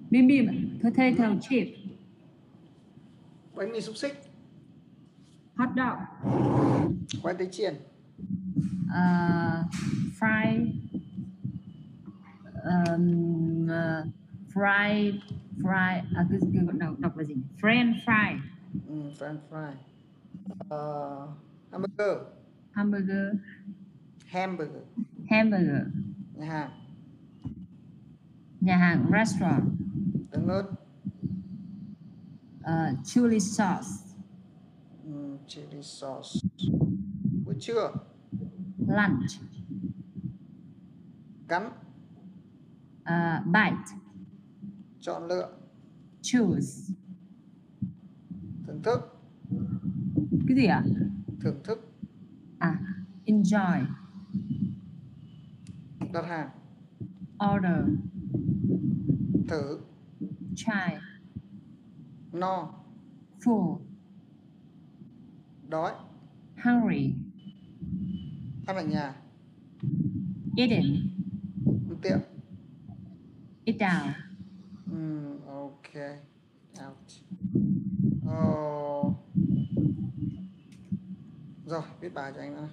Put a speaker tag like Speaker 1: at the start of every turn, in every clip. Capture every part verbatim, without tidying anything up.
Speaker 1: Bim bim, potato chip.
Speaker 2: Bánh mì xúc xích.
Speaker 1: Hot dog.
Speaker 2: Khoai tây chiên.
Speaker 1: Uh, fry. Um, uh, fry fry à, cái, cái đọc, đọc là gì? French fry.
Speaker 2: Ừ, French fry. Uh, hamburger.
Speaker 1: Hamburger.
Speaker 2: Hamburger.
Speaker 1: Hamburger.
Speaker 2: Nhà hàng.
Speaker 1: Nhà hàng, restaurant.
Speaker 2: Tương ớt.
Speaker 1: Uh, chili sauce.
Speaker 2: Ừ, chili sauce. Bữa trưa.
Speaker 1: Lunch.
Speaker 2: Cắn.
Speaker 1: Uh, bite.
Speaker 2: Chọn lựa.
Speaker 1: Choose.
Speaker 2: Thưởng thức.
Speaker 1: Cái gì ạ?
Speaker 2: Thưởng thức.
Speaker 1: À, enjoy.
Speaker 2: Đặt hàng.
Speaker 1: Order.
Speaker 2: Thử.
Speaker 1: Try.
Speaker 2: No.
Speaker 1: Full.
Speaker 2: Đói.
Speaker 1: Hungry.
Speaker 2: Ăn ở nhà.
Speaker 1: Eating.
Speaker 2: Ăn tiệm.
Speaker 1: Eat out.
Speaker 2: Mm, ok. Out. Oh. Rồi, viết bài cho anh nữa.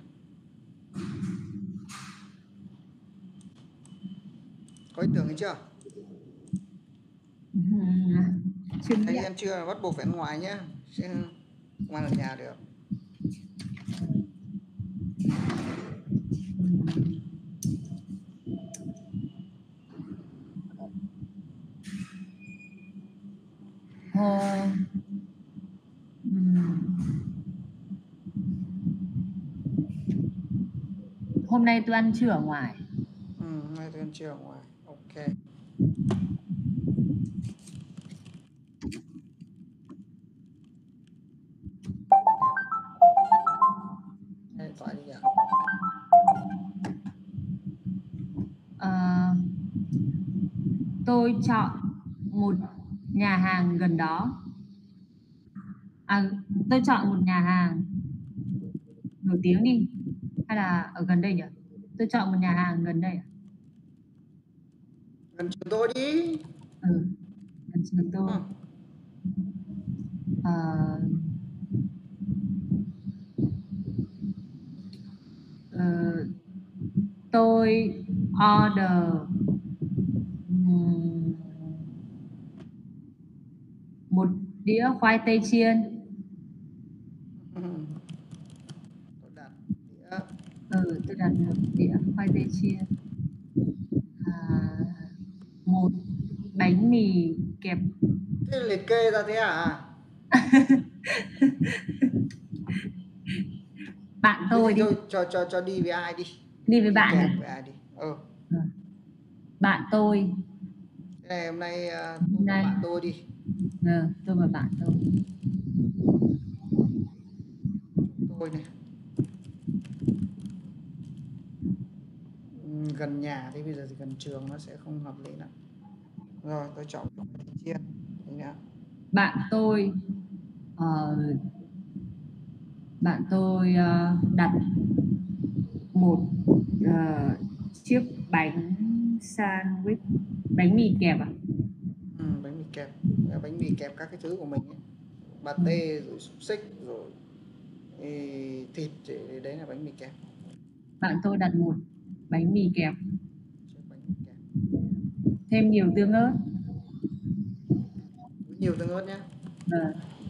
Speaker 2: Có ý tưởng hay chưa? Thấy em chưa, bắt buộc phải ăn ngoài nhé, chứ không ăn ở nhà được.
Speaker 1: Hôm hôm nay tôi ăn trưa ở ngoài.
Speaker 2: Ừ, hôm nay tôi ăn trưa ở ngoài. Ok. Điện thoại đi nhỉ?
Speaker 1: À, tôi chọn một nhà hàng gần đó. À, tôi chọn một nhà hàng nổi tiếng đi, hay là ở gần đây nhỉ? Tôi chọn một nhà hàng gần đây.
Speaker 2: Gần trường tôi đi.
Speaker 1: Ừ, gần trường tôi.
Speaker 2: Ừ.
Speaker 1: À, uh, tôi order um, một đĩa khoai tây chiên.
Speaker 2: Tôi đặt đĩa.
Speaker 1: Ừ, tôi đặt một đĩa khoai tây chiên. À, một bánh mì kẹp.
Speaker 2: Thế liệt kê ra thế à?
Speaker 1: Bạn
Speaker 2: Thế
Speaker 1: tôi
Speaker 2: thì
Speaker 1: đi.
Speaker 2: thôi, cho cho cho đi với ai đi?
Speaker 1: Đi với
Speaker 2: Đi
Speaker 1: bạn
Speaker 2: kèm
Speaker 1: đi.
Speaker 2: với ai đi? Ừ.
Speaker 1: Ừ. Bạn tôi.
Speaker 2: Thế này hôm nay uh, tôi
Speaker 1: Hôm
Speaker 2: và
Speaker 1: nay
Speaker 2: bạn tôi đi.
Speaker 1: ừ, tôi và bạn tôi.
Speaker 2: Tôi này. Ừ, gần nhà thì bây giờ thì gần trường nó sẽ không hợp lý lắm. Rồi tôi chọn khoai tây chiên. Nhá.
Speaker 1: Bạn tôi uh, bạn tôi uh, đặt một uh, chiếc bánh sandwich, bánh mì kẹp à?
Speaker 2: Ừ, bánh mì kẹp. Bánh mì kẹp các cái thứ của mình ấy.
Speaker 1: Ừ.
Speaker 2: Pate rồi xúc xích rồi thì thịt thì đấy là bánh mì kẹp.
Speaker 1: Bạn tôi đặt một bánh mì kẹp,
Speaker 2: Bánh mì kẹp
Speaker 1: thêm nhiều tương ớt.
Speaker 2: nhiều tương ớt nhé.
Speaker 1: À.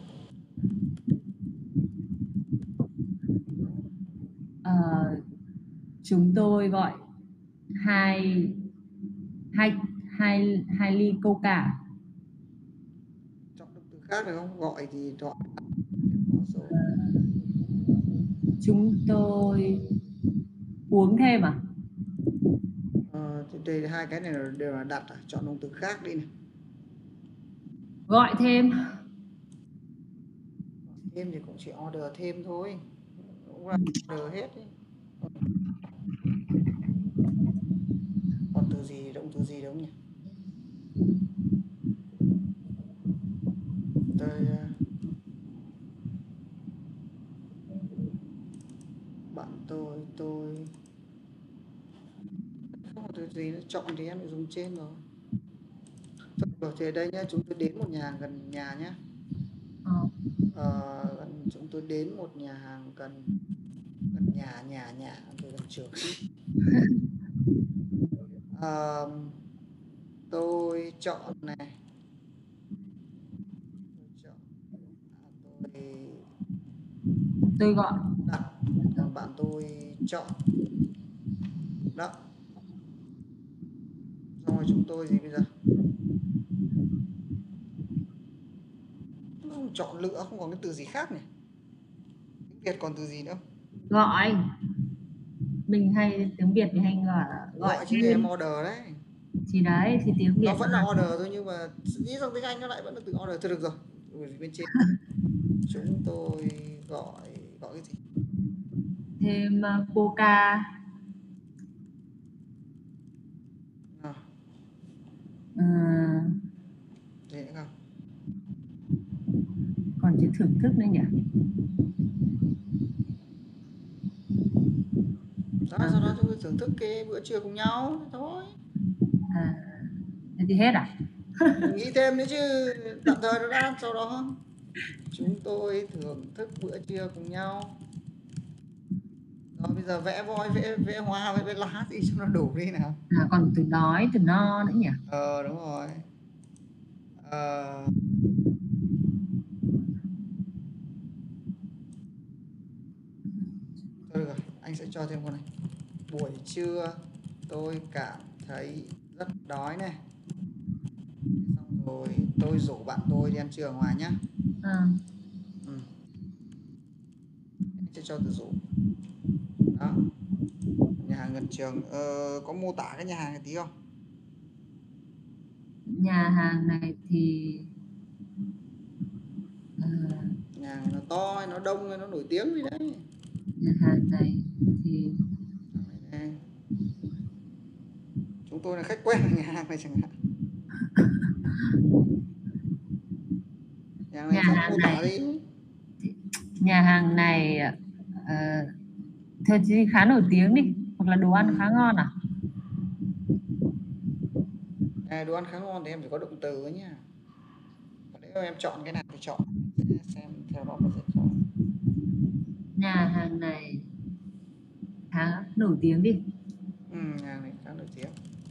Speaker 1: À, chúng tôi gọi hai hai hai hai ly coca.
Speaker 2: Chọn động từ khác được không? Gọi thì gọi có rồi.
Speaker 1: Chúng tôi uống thêm à?
Speaker 2: Ờ, thì đây hai cái này đều là đặt à? Chọn động từ khác đi này.
Speaker 1: Gọi thêm.
Speaker 2: Thêm thì cũng chỉ order thêm thôi, cũng là order hết ấy. Còn từ gì, động từ gì đúng nhỉ? Tôi bạn tôi tôi không có từ gì nữa. Chọn thì em phải dùng trên rồi. Rồi thì ở đây nhá, chúng tôi đến một nhà hàng gần nhà nhé.
Speaker 1: Ờ.
Speaker 2: Ờ, chúng tôi đến một nhà hàng gần gần nhà nhà nhà tôi gần trường. Ờ, tôi chọn này. Tôi chọn. À, tôi
Speaker 1: Tôi gọi.
Speaker 2: đặt. Còn bạn tôi chọn. Đó. Xong rồi chúng tôi gì bây giờ? Không chọn lựa, không còn cái từ gì khác nhỉ? Tiếng Việt còn từ gì nữa?
Speaker 1: Gọi. Mình hay tiếng Việt thì hay gọi gọi
Speaker 2: Gọi chứ thì em
Speaker 1: thêm.
Speaker 2: order đấy.
Speaker 1: Thì đấy thì tiếng Việt
Speaker 2: Nó vẫn là
Speaker 1: mà.
Speaker 2: order thôi, nhưng mà nghĩ rằng tiếng Anh nó lại vẫn là từ order. Thôi được rồi. Bởi vì bên trên chúng tôi gọi gọi cái gì?
Speaker 1: Thêm uh, Coca.
Speaker 2: Nào,
Speaker 1: Ờ,
Speaker 2: gì nữa không?
Speaker 1: còn chữ thưởng thức nữa nhỉ?
Speaker 2: Đó,
Speaker 1: À,
Speaker 2: sau đó chúng tôi thưởng thức cái bữa trưa cùng nhau thế thôi.
Speaker 1: à, thế thì hết à?
Speaker 2: Nghĩ thêm nữa chứ, tạm thời nó đã, sau đó chúng tôi thưởng thức bữa trưa cùng nhau. Rồi bây giờ vẽ voi, vẽ vẽ hoa, vẽ, vẽ lá gì cho nó đủ đi nào.
Speaker 1: À, còn từ đói, từ no nữa nhỉ?
Speaker 2: Ờ đúng rồi. Ờ, thôi được rồi, anh sẽ cho thêm con này. Buổi trưa tôi cảm thấy rất đói này. Xong rồi tôi rủ bạn tôi đi ăn trưa ở ngoài nhá.
Speaker 1: À,
Speaker 2: Ừ. Anh sẽ cho từ rủ. Đó. Nhà hàng gần trường. Ờ, có mô tả cái nhà hàng này tí không?
Speaker 1: nhà hàng này thì à,
Speaker 2: Nhà hàng nó to hay nó đông hay nó nổi tiếng gì đấy?
Speaker 1: nhà hàng này thì
Speaker 2: Này, chúng tôi là khách quen ở nhà hàng này chẳng hạn. Nhà hàng này
Speaker 1: nhà
Speaker 2: không
Speaker 1: hàng
Speaker 2: mô
Speaker 1: này
Speaker 2: tả gì.
Speaker 1: nhà hàng này uh, thôi thì khá nổi tiếng đi, hoặc là đồ
Speaker 2: Ừ.
Speaker 1: ăn khá ngon à?
Speaker 2: À, đồ ăn khá ngon thì em phải có động từ ấy nhá. Còn nếu em chọn cái nào thì chọn, anh sẽ xem theo đó mà sẽ chọn.
Speaker 1: Nhà hàng này khá nổi tiếng đi.
Speaker 2: Ừ, nhà hàng này khá nổi tiếng.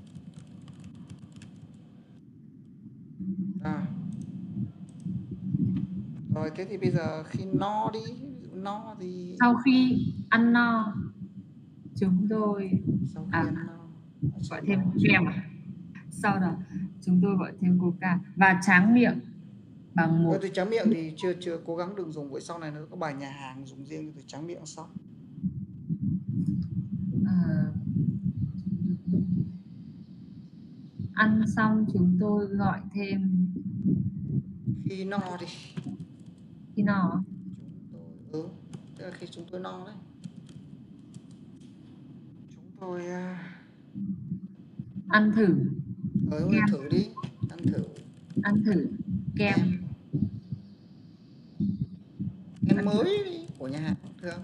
Speaker 2: À. Rồi thế thì bây giờ khi no đi, no thì
Speaker 1: Sau khi ăn no chúng tôi
Speaker 2: sau khi
Speaker 1: à,
Speaker 2: ăn no
Speaker 1: gọi
Speaker 2: sau
Speaker 1: thêm
Speaker 2: đó
Speaker 1: kem à? Sau đó chúng tôi gọi thêm Coca và tráng miệng bằng
Speaker 2: Ờ,
Speaker 1: một
Speaker 2: từ tráng miệng thì chưa chưa cố gắng đừng dùng, bởi sau này nó có bài nhà hàng dùng riêng từ tráng miệng sau.
Speaker 1: à, ăn xong chúng tôi gọi thêm
Speaker 2: Khi no thì
Speaker 1: khi nào
Speaker 2: chúng tôi ừ, tức là khi chúng tôi no đấy, chúng tôi à,
Speaker 1: ăn thử
Speaker 2: ờ đúng rồi,
Speaker 1: kem,
Speaker 2: thử đi, ăn thử
Speaker 1: ăn thử kem.
Speaker 2: kem kem mới đi, của nhà hàng thường.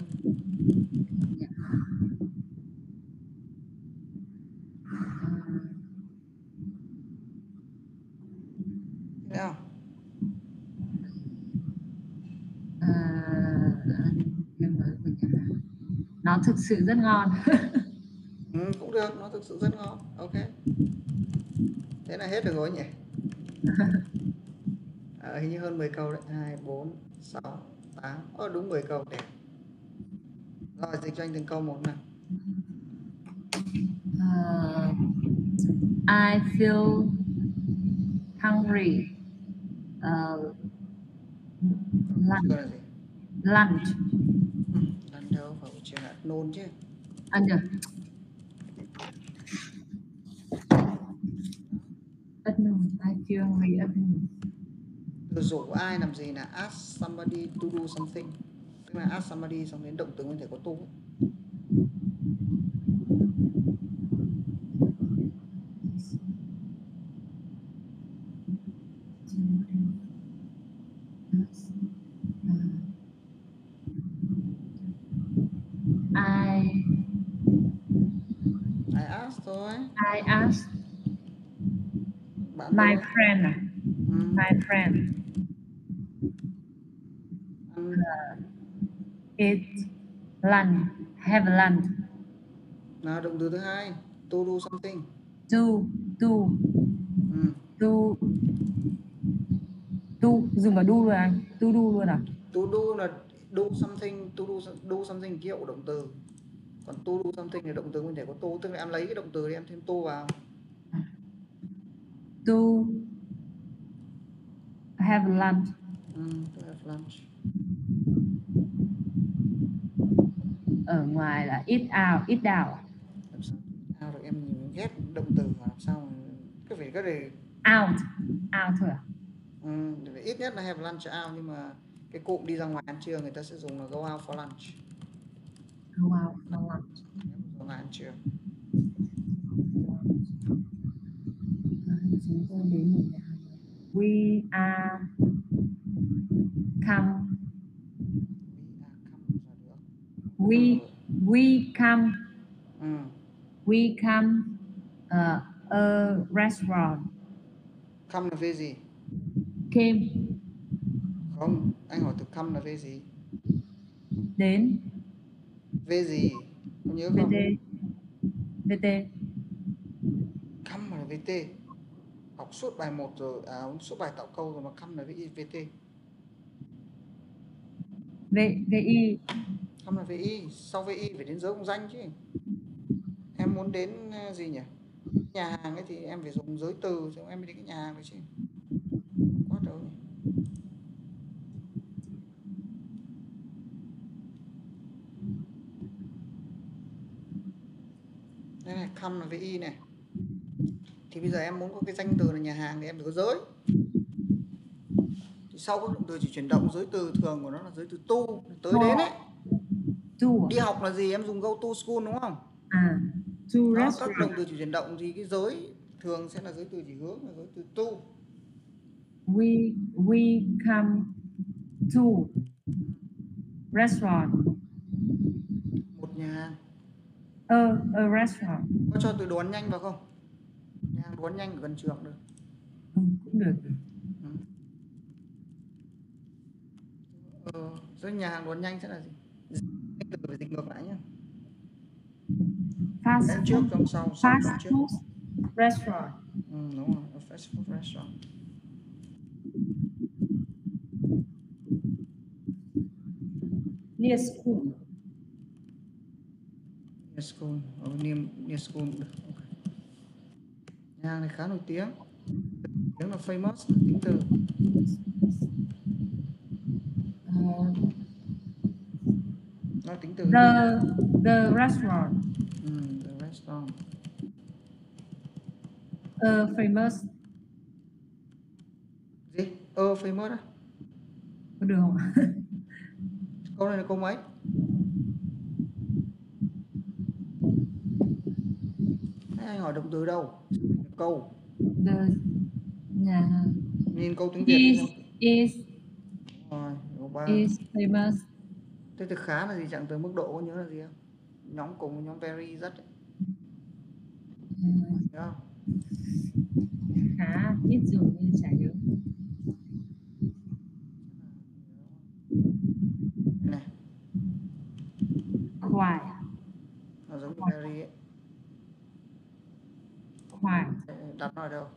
Speaker 2: Thế nào?
Speaker 1: À, ăn kem mới của nhà hàng. Nó thực sự rất ngon.
Speaker 2: Ừ, cũng được, nó thực sự rất ngon. Ok, thế là hết được rồi nhỉ. À, hình như hơn mười câu đấy. Hai, bốn, sáu, tám, ờ đúng mười câu đẹp. Rồi dịch cho anh từng câu một nào.
Speaker 1: Uh, I feel hungry. Uh,
Speaker 2: Còn buổi trưa
Speaker 1: lunch.
Speaker 2: là gì?
Speaker 1: Lunch.
Speaker 2: Ừ, lần đâu vào buổi trưa là nôn chứ.
Speaker 1: Ăn được. Ất nùng. I feel hungry. Ất nùng.
Speaker 2: Từ rủ ai làm gì là ask somebody to do something, tức là ask somebody xong đến động từ nguyên thể có to.
Speaker 1: I
Speaker 2: I ask thôi.
Speaker 1: I ask
Speaker 2: Bạn
Speaker 1: My
Speaker 2: tôi.
Speaker 1: friend à?
Speaker 2: Ừ.
Speaker 1: My friend.
Speaker 2: Ăn.
Speaker 1: Eat lunch. Have lunch.
Speaker 2: Nào động từ thứ hai, to do something.
Speaker 1: Do. Do.
Speaker 2: Ừ.
Speaker 1: Do. Do. Dừng vào do rồi anh. Do do luôn à?
Speaker 2: To do là do something, to do, do something kiểu động từ. Còn to do something thì động từ mình thể có to, tức là em lấy cái động từ thì em thêm to vào.
Speaker 1: To have lunch.
Speaker 2: Ừ, to have lunch.
Speaker 1: Ở ngoài là eat out. Eat out.
Speaker 2: Làm sao out được, em nhìn ghét động từ mà làm sao mà cái phải cái này
Speaker 1: Out. Out thôi à?
Speaker 2: ừ, ít nhất là have lunch out, nhưng mà cái cụm đi ra ngoài ăn trưa người ta sẽ dùng là go out for lunch.
Speaker 1: Go out for lunch.
Speaker 2: Ra ngoài ăn trưa.
Speaker 1: Chúng tôi đến một nhà hàng. We are come. We we come.
Speaker 2: Ừ.
Speaker 1: We come uh, a restaurant.
Speaker 2: Come là về gì?
Speaker 1: Came.
Speaker 2: Không, anh hỏi từ come là về gì?
Speaker 1: Đến.
Speaker 2: Về gì? Có nhớ
Speaker 1: vê
Speaker 2: không?
Speaker 1: tê. vê tê.
Speaker 2: Come là vê tê. Học suốt bài một rồi, à, suốt bài tạo câu rồi mà come là vê tê.
Speaker 1: V, VI.
Speaker 2: Come là vê i, sau vê i phải đến dấu công danh chứ. Em muốn đến uh, gì nhỉ? Nhà hàng ấy thì em phải dùng giới từ, chứ em mới đến cái nhà hàng đấy chứ. Quá trời. Đây này, come là vê i này. Thì bây giờ em muốn có cái danh từ là nhà hàng thì em phải có giới. Thì sau các động từ chỉ chuyển động, giới từ thường của nó là giới từ to, tới đến ấy.
Speaker 1: To.
Speaker 2: Đi học là gì? Em dùng go to school đúng không?
Speaker 1: À, to
Speaker 2: Đó,
Speaker 1: restaurant.
Speaker 2: các động từ chỉ chuyển động thì cái giới thường sẽ là giới từ chỉ hướng, là giới từ to.
Speaker 1: We we come to restaurant.
Speaker 2: Một nhà hàng.
Speaker 1: A, a restaurant.
Speaker 2: Có cho từ đồ ăn nhanh vào không? Nhà hàng đồ ăn nhanh ở gần trường được.
Speaker 1: Ừ, cũng được.
Speaker 2: Ừ. Ờ, rồi nhà hàng đồ ăn nhanh sẽ là gì? Từ phải dịch ngược lại nhé.
Speaker 1: Fast
Speaker 2: Em trước trong sau, sau
Speaker 1: fast
Speaker 2: trước.
Speaker 1: food restaurant.
Speaker 2: Ừ, đúng rồi, a fast food restaurant.
Speaker 1: Near school.
Speaker 2: Near school, ở near, near school được. Okay. Nhà hàng này khá nổi tiếng. Tiếng là famous, là tính từ.
Speaker 1: Uh,
Speaker 2: Nó tính từ.
Speaker 1: the the restaurant.
Speaker 2: Ừ, the restaurant.
Speaker 1: Uh, famous.
Speaker 2: Gì? Ơ, famous á?
Speaker 1: Có được không ạ?
Speaker 2: Câu này là câu mấy? Thế anh hỏi động từ đâu? Câu.
Speaker 1: The nhà hàng.
Speaker 2: Nhìn câu tiếng Việt
Speaker 1: Is
Speaker 2: xem.
Speaker 1: is
Speaker 2: Rồi, câu ba.
Speaker 1: is famous.
Speaker 2: Thế từ khá là gì? Trạng từ mức độ có nhớ là gì không? Nhóm cùng với nhóm very rất ấy.
Speaker 1: Uh,
Speaker 2: Nhớ không?
Speaker 1: khá ít dùng nên chả nhớ.
Speaker 2: Này,
Speaker 1: Khoai.
Speaker 2: nó giống như very ấy.
Speaker 1: Khoai.
Speaker 2: Đặt nó ở đâu?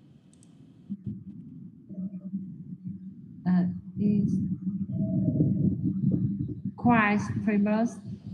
Speaker 1: Uh, is quite famous.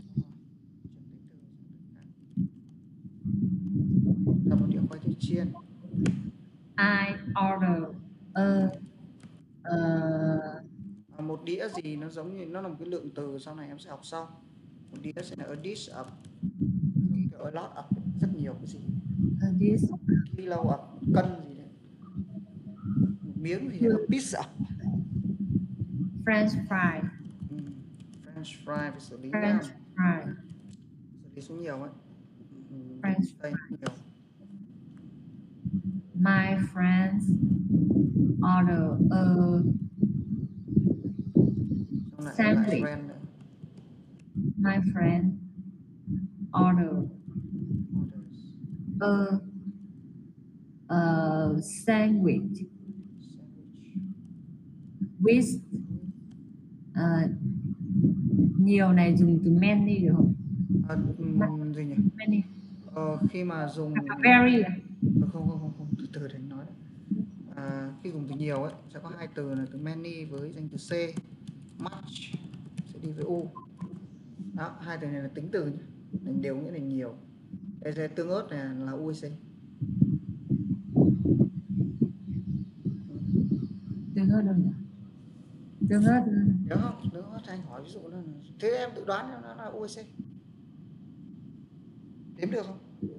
Speaker 2: Là một đĩa khoai tây chiên.
Speaker 1: I order a uh,
Speaker 2: À, một đĩa gì nó giống như nó là một cái lượng từ sau này em sẽ học sau. Một đĩa sẽ là a dish of, kiểu a lot of, rất nhiều cái gì.
Speaker 1: a dish.
Speaker 2: Kilo of, cân gì đấy. Một miếng thì là a piece of.
Speaker 1: French fry.
Speaker 2: Ừ. French fry phải xử lý
Speaker 1: French
Speaker 2: nhá.
Speaker 1: fry.
Speaker 2: Xử lý xuống nhiều ấy. Ừ.
Speaker 1: French
Speaker 2: Đây nhiều.
Speaker 1: My friends order a
Speaker 2: Xong lại lại
Speaker 1: sandwich.
Speaker 2: friend nữa.
Speaker 1: My friend order
Speaker 2: Orders.
Speaker 1: a uh, sandwich with uh, nhiều này dùng từ many được không?
Speaker 2: À, ừm, gì nhỉ?
Speaker 1: Many.
Speaker 2: Ờ, khi mà dùng
Speaker 1: Very à?
Speaker 2: Ờ, không không không không từ từ để anh nói đấy. À, khi dùng từ nhiều ấy sẽ có hai từ là từ many với danh từ c, much sẽ đi với u. Đó, hai từ này là tính từ nhé, mình đều nghĩa là nhiều. Đây sẽ tương ớt này là u c.
Speaker 1: Tương ớt đâu nhỉ? Tương ớt
Speaker 2: Nhớ không? Tương ớt anh hỏi ví dụ là thế em tự đoán nó là u c. Đếm được không?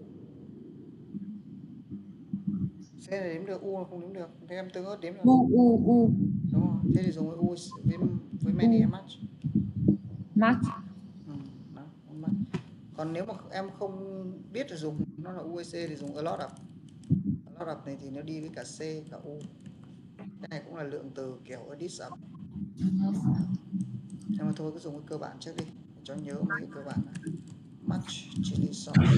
Speaker 2: C là đếm được, u là không đếm được. Thế em tương ớt đếm được
Speaker 1: u
Speaker 2: không?
Speaker 1: u u
Speaker 2: Đúng rồi. Thế thì dùng với u với với many hay much?
Speaker 1: much.
Speaker 2: Ừ, đó, much. Còn nếu mà em không biết là dùng nó là u hay c thì dùng a lot of. A lot of này thì nó đi với cả c cả u. Cái này cũng là lượng từ kiểu addition sum. Nhưng mà thôi cứ dùng cái cơ bản trước đi để cho nhớ mấy cái cơ bản này. Much chili sauce.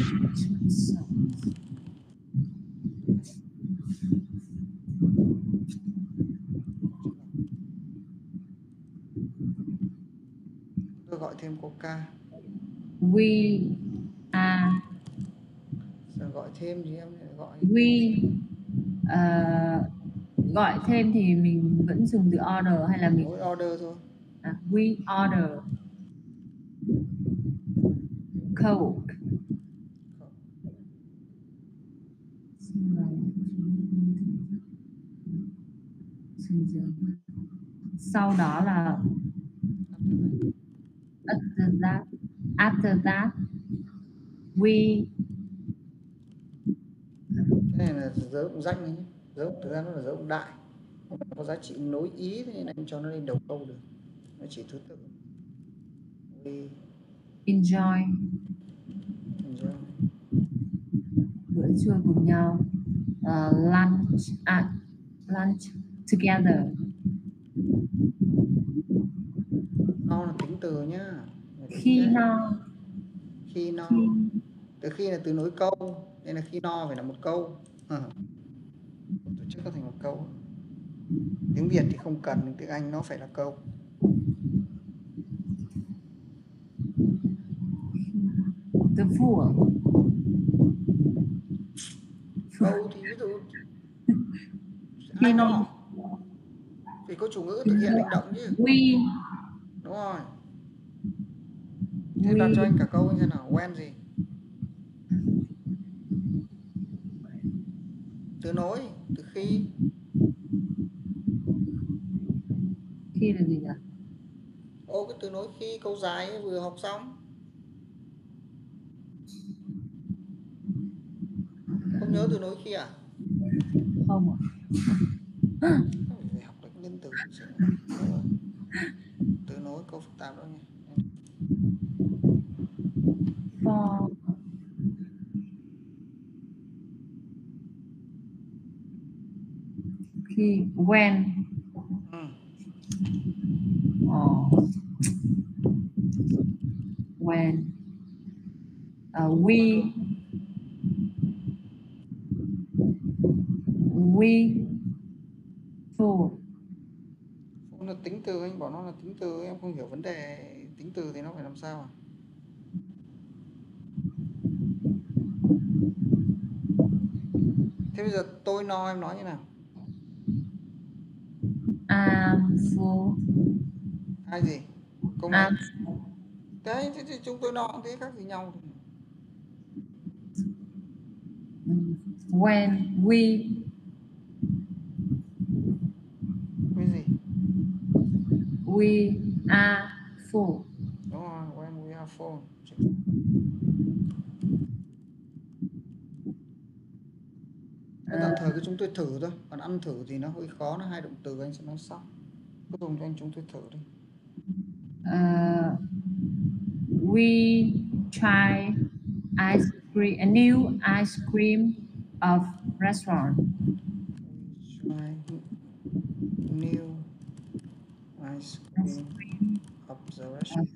Speaker 2: Tôi gọi thêm coca.
Speaker 1: We are.
Speaker 2: Giờ gọi thêm thì em gọi.
Speaker 1: We uh, gọi thêm thì mình vẫn dùng từ order hay là mình
Speaker 2: Mỗi order thôi.
Speaker 1: à, we order Coke. Sau đó là after that after that we.
Speaker 2: Cái này là dấu động danh nhé. Dấu thực ra nó là dấu động đại. Nó có giá trị nối ý thế nên em cho nó lên đầu câu được. Nó chỉ thứ tự. We
Speaker 1: Enjoy.
Speaker 2: Enjoy.
Speaker 1: Bữa trưa cùng nhau. Uh, lunch at lunch together.
Speaker 2: No là tính từ nhá.
Speaker 1: Khi no.
Speaker 2: Khi no. Từ khi là từ nối câu nên là khi no phải là một câu. Tổ chức nó thành một câu. Tiếng Việt thì không cần, tiếng Anh nó phải là câu.
Speaker 1: The full.
Speaker 2: Câu thì ví dụ
Speaker 1: Khi
Speaker 2: anh
Speaker 1: no.
Speaker 2: họ thì có chủ ngữ thực hiện hành động chứ.
Speaker 1: We.
Speaker 2: Đúng rồi. Thế
Speaker 1: We.
Speaker 2: đặt cho anh cả câu anh xem nào. When gì? Từ nối, từ khi.
Speaker 1: Khi là gì nhỉ?
Speaker 2: Ô cái từ nối khi câu dài ấy, vừa học xong. Không nhớ từ nối khi à?
Speaker 1: Không ạ.
Speaker 2: Phải học được nhân từ. Từ nối câu phức tạp đâu nhỉ?
Speaker 1: For. Khi. When.
Speaker 2: Ừ.
Speaker 1: Oh. When uh, we we full.
Speaker 2: Full là tính từ, anh bảo nó là tính từ, em không hiểu vấn đề tính từ thì nó phải làm sao à? Thế bây giờ tôi no em nói như nào?
Speaker 1: I'm full.
Speaker 2: Ai gì? Câu này.
Speaker 1: I'm.
Speaker 2: Đấy, thế thì chúng tôi no cũng thế, khác gì nhau.
Speaker 1: When we.
Speaker 2: Cái gì?
Speaker 1: We are full.
Speaker 2: Đúng rồi, when we are full. Cái tạm thời cái chúng tôi thử thôi, còn ăn thử thì nó hơi khó, nó hai động từ anh sẽ nói sau. Cứ dùng cho anh chúng tôi thử đi.
Speaker 1: Uh, we try ice cream, a new ice cream of restaurant.
Speaker 2: We try new ice cream of the restaurant.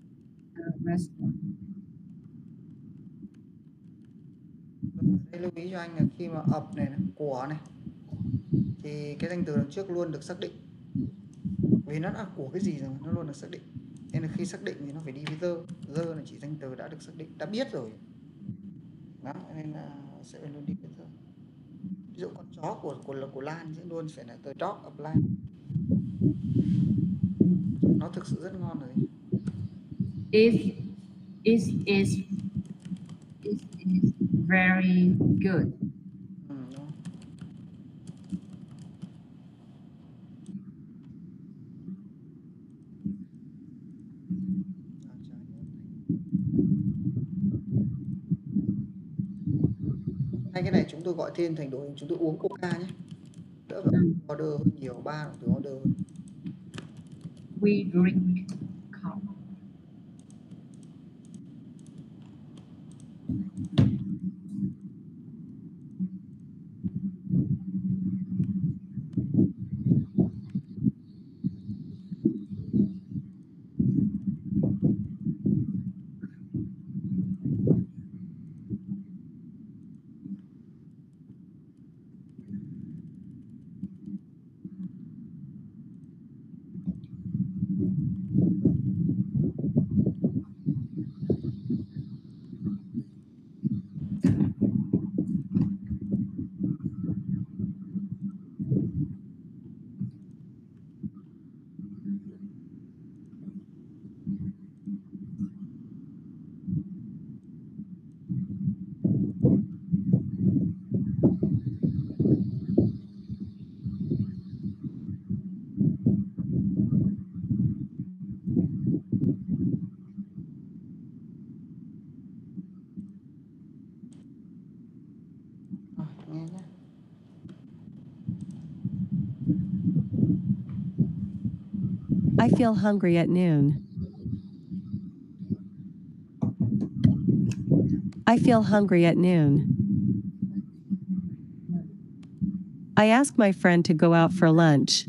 Speaker 1: Restaurant.
Speaker 2: Đây lưu ý cho anh là khi mà ập này, này của này thì cái danh từ đằng trước luôn được xác định, vì nó là của cái gì rồi nó luôn được xác định, nên là khi xác định thì nó phải đi với the. The là chỉ danh từ đã được xác định, đã biết rồi đó, nên là sẽ luôn đi với the. Ví dụ con chó của của của Lan sẽ luôn phải là the dog of Lan, nó thực sự rất ngon rồi.
Speaker 1: It is is it is very good.
Speaker 2: Ừ, đúng. À, trời ơi. Hai cái này chúng tôi gọi tên thành đội hình chúng tôi uống coca nhé, đỡ phải order hơn nhiều, ba từ order hơn.
Speaker 1: We drink coffee.
Speaker 2: À, nghe nhé.
Speaker 3: I feel hungry at noon. I feel hungry at noon. I ask my friend to go out for lunch.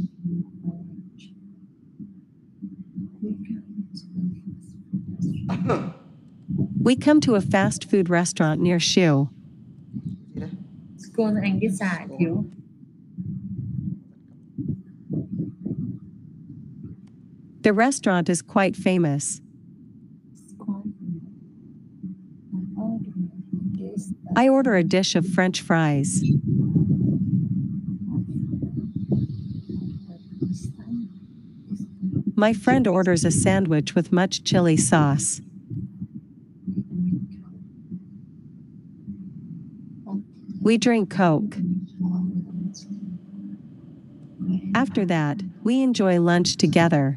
Speaker 3: We come to a fast food restaurant near Shu.
Speaker 2: Gì đấy?
Speaker 1: Scone anh biết xài thiếu.
Speaker 3: The restaurant is quite famous. I order a dish of French fries. My friend orders a sandwich with much chili sauce. We drink Coke. After that, we enjoy lunch together.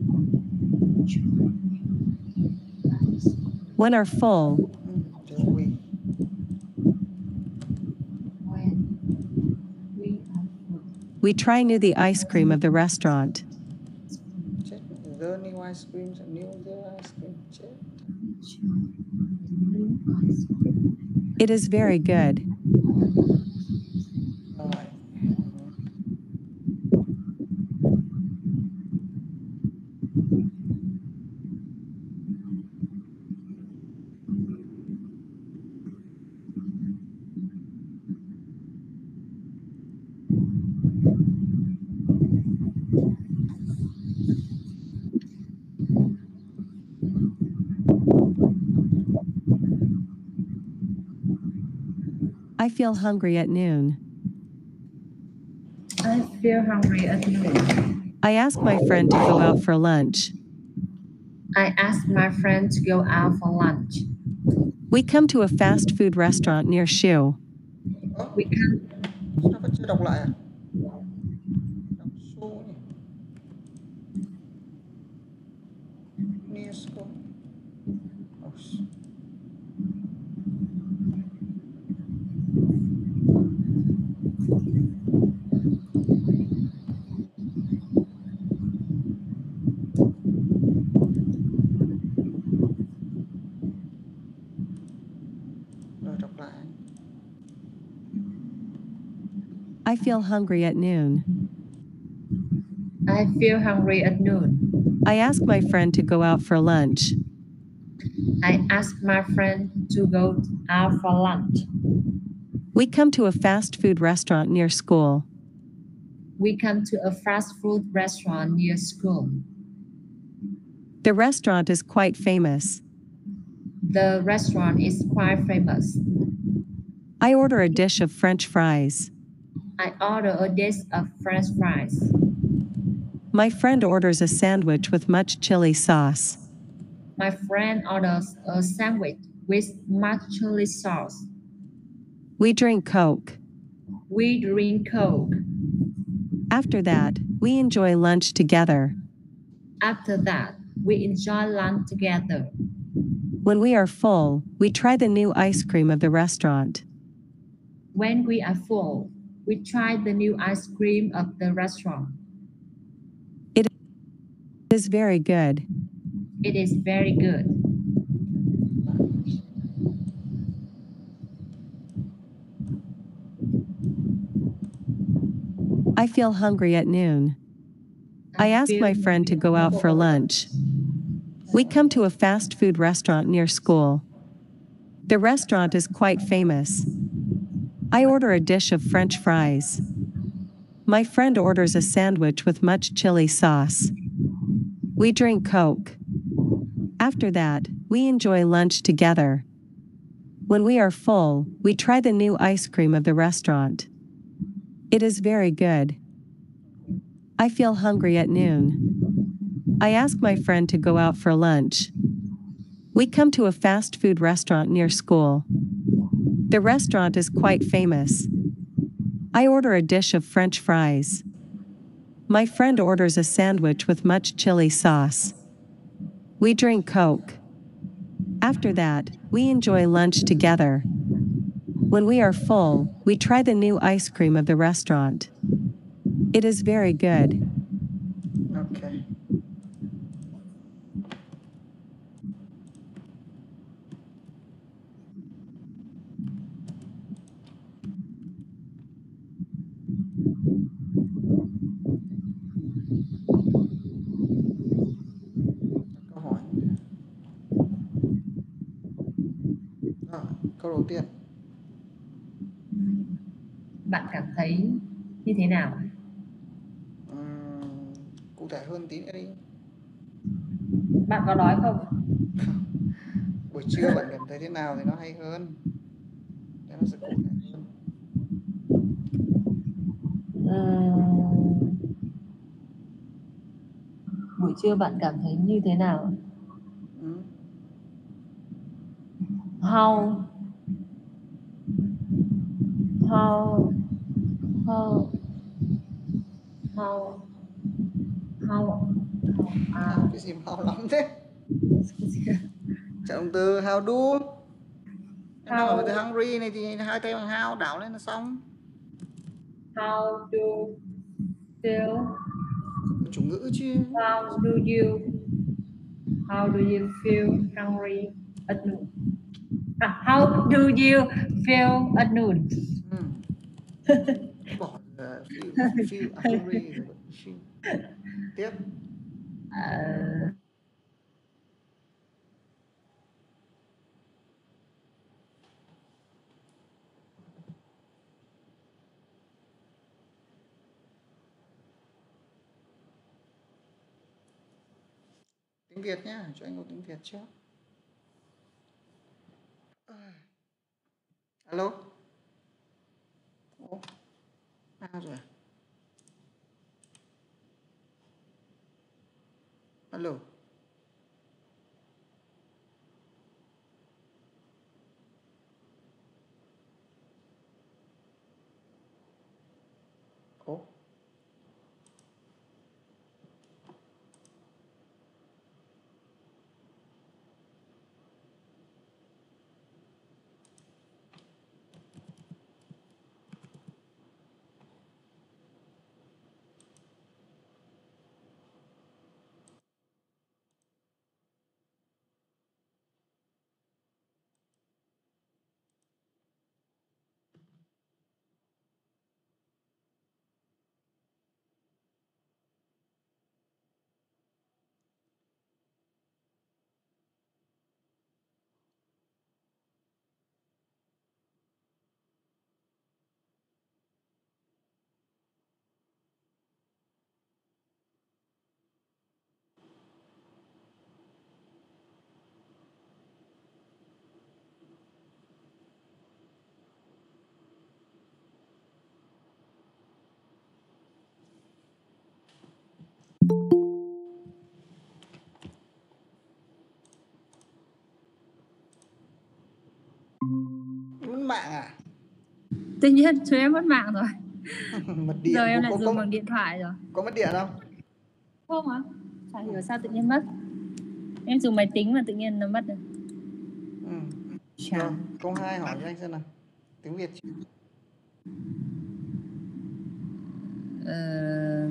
Speaker 3: When are full,
Speaker 2: Ừ, chữ quỳ.
Speaker 3: we try new the ice cream of the restaurant.
Speaker 2: Chết, the new ice cream, new the ice cream, chết.
Speaker 3: It is very good.
Speaker 2: Rồi.
Speaker 3: I feel hungry at noon.
Speaker 1: I feel hungry at noon.
Speaker 3: I ask my friend to go out for lunch.
Speaker 1: I asked my friend to go out for lunch.
Speaker 3: We come to a fast food restaurant near Shu.
Speaker 2: Ơ,
Speaker 1: We can
Speaker 2: sao vẫn chưa đọc lại à? Đọc số nhỉ? Nesco. Oh, s- Rồi đọc lại.
Speaker 3: I feel hungry at noon.
Speaker 1: I feel hungry at noon.
Speaker 3: I ask my friend to go out for lunch.
Speaker 1: I asked my friend to go out for lunch.
Speaker 3: We come to a fast food restaurant near school.
Speaker 1: We come to a fast food restaurant near school.
Speaker 3: The restaurant is quite famous.
Speaker 1: The restaurant is quite famous.
Speaker 3: I order a dish of French fries.
Speaker 1: I order a dish of French fries.
Speaker 3: My friend orders a sandwich with much chili sauce.
Speaker 1: My friend orders a sandwich with much chili sauce.
Speaker 3: We drink Coke.
Speaker 1: We drink Coke.
Speaker 3: After that, we enjoy lunch together.
Speaker 1: After that, we enjoy lunch together.
Speaker 3: When we are full, we try the new ice cream of the restaurant.
Speaker 1: When we are full, we try the new ice cream of the restaurant.
Speaker 3: It is very good.
Speaker 1: It is very good.
Speaker 3: I feel hungry at noon. I ask
Speaker 1: feel
Speaker 3: my friend to go out for lunch. We come to a fast food restaurant near school. The restaurant is quite famous. I order a dish of French fries. My friend orders a sandwich with much chili sauce. We drink Coke. After that, we enjoy lunch together. When we are full, we try the new ice cream of the restaurant. It is very good. I feel hungry at noon. I ask my friend to go out for lunch. We come to a fast food restaurant near school. The restaurant is quite famous. I order a dish of French fries. My friend orders a sandwich with much chili sauce. We drink Coke. After that, we enjoy lunch together. When we are full, we try the new ice cream of the restaurant. It is very good.
Speaker 2: Ok. Câu hỏi. Rồi, câu đầu tiên.
Speaker 1: Bạn cảm thấy như thế nào?
Speaker 2: Ừm, cụ thể hơn tí nữa đi.
Speaker 1: Bạn có nói không?
Speaker 2: Buổi trưa bạn cảm thấy thế nào thì nó hay hơn. Thế nó sẽ cụ thể hơn.
Speaker 1: Ừm, buổi trưa bạn cảm thấy như thế nào?
Speaker 2: Ừ.
Speaker 1: How how how how how à,
Speaker 2: Cái gì mà how lắm thế? Trạng động từ how do. Em đang ở từ
Speaker 1: how
Speaker 2: hungry này thì hai tay bằng how đảo lên là xong.
Speaker 1: how do feel
Speaker 2: Chủ ngữ chứ.
Speaker 1: how do you how do you feel hungry at noon? À, how do you feel at noon?
Speaker 2: Ừ. Bỏ uh, feel, feel hungry rồi. Feel. Tiếp.
Speaker 1: Ờ,
Speaker 2: Tiếng Việt nhá, cho anh một tiếng Việt trước. Alo. Ủa? Sao rồi? Alo. Ủa? mạng à?
Speaker 1: Tự nhiên chúng em mất mạng rồi.
Speaker 2: Mất điện.
Speaker 1: Giờ em
Speaker 2: Có-
Speaker 1: lại
Speaker 2: có-
Speaker 1: dùng
Speaker 2: có-
Speaker 1: bằng điện thoại rồi.
Speaker 2: Có mất điện không?
Speaker 1: Không á? Chả hiểu sao tự nhiên mất. Em dùng máy tính mà tự nhiên nó mất rồi.
Speaker 2: Ừ.
Speaker 1: Chả.
Speaker 2: Rồi, câu hai hỏi cho anh xem nào. Tiếng Việt.
Speaker 1: Ờ...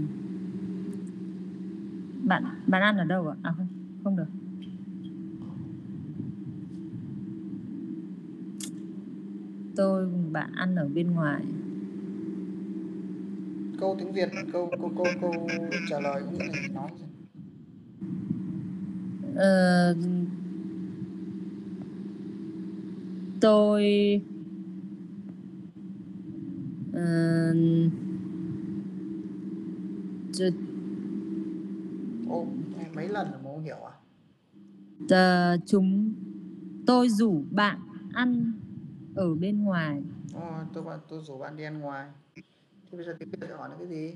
Speaker 1: Bạn bạn ăn ở đâu ạ? À không, không được. Tôi cùng bạn ăn ở bên ngoài.
Speaker 2: Câu tiếng Việt, câu câu câu câu trả lời có nghĩa là gì, nói xem.
Speaker 1: Ờ... Tôi ờ... tôi...
Speaker 2: Ô, nghe mấy lần mà không hiểu à?
Speaker 1: Tờ, chúng tôi rủ bạn ăn ở bên ngoài.
Speaker 2: Ờ, tôi bạn tôi rủ bạn đi ăn ngoài. Thì bây giờ tiếng Việt sẽ hỏi là cái gì?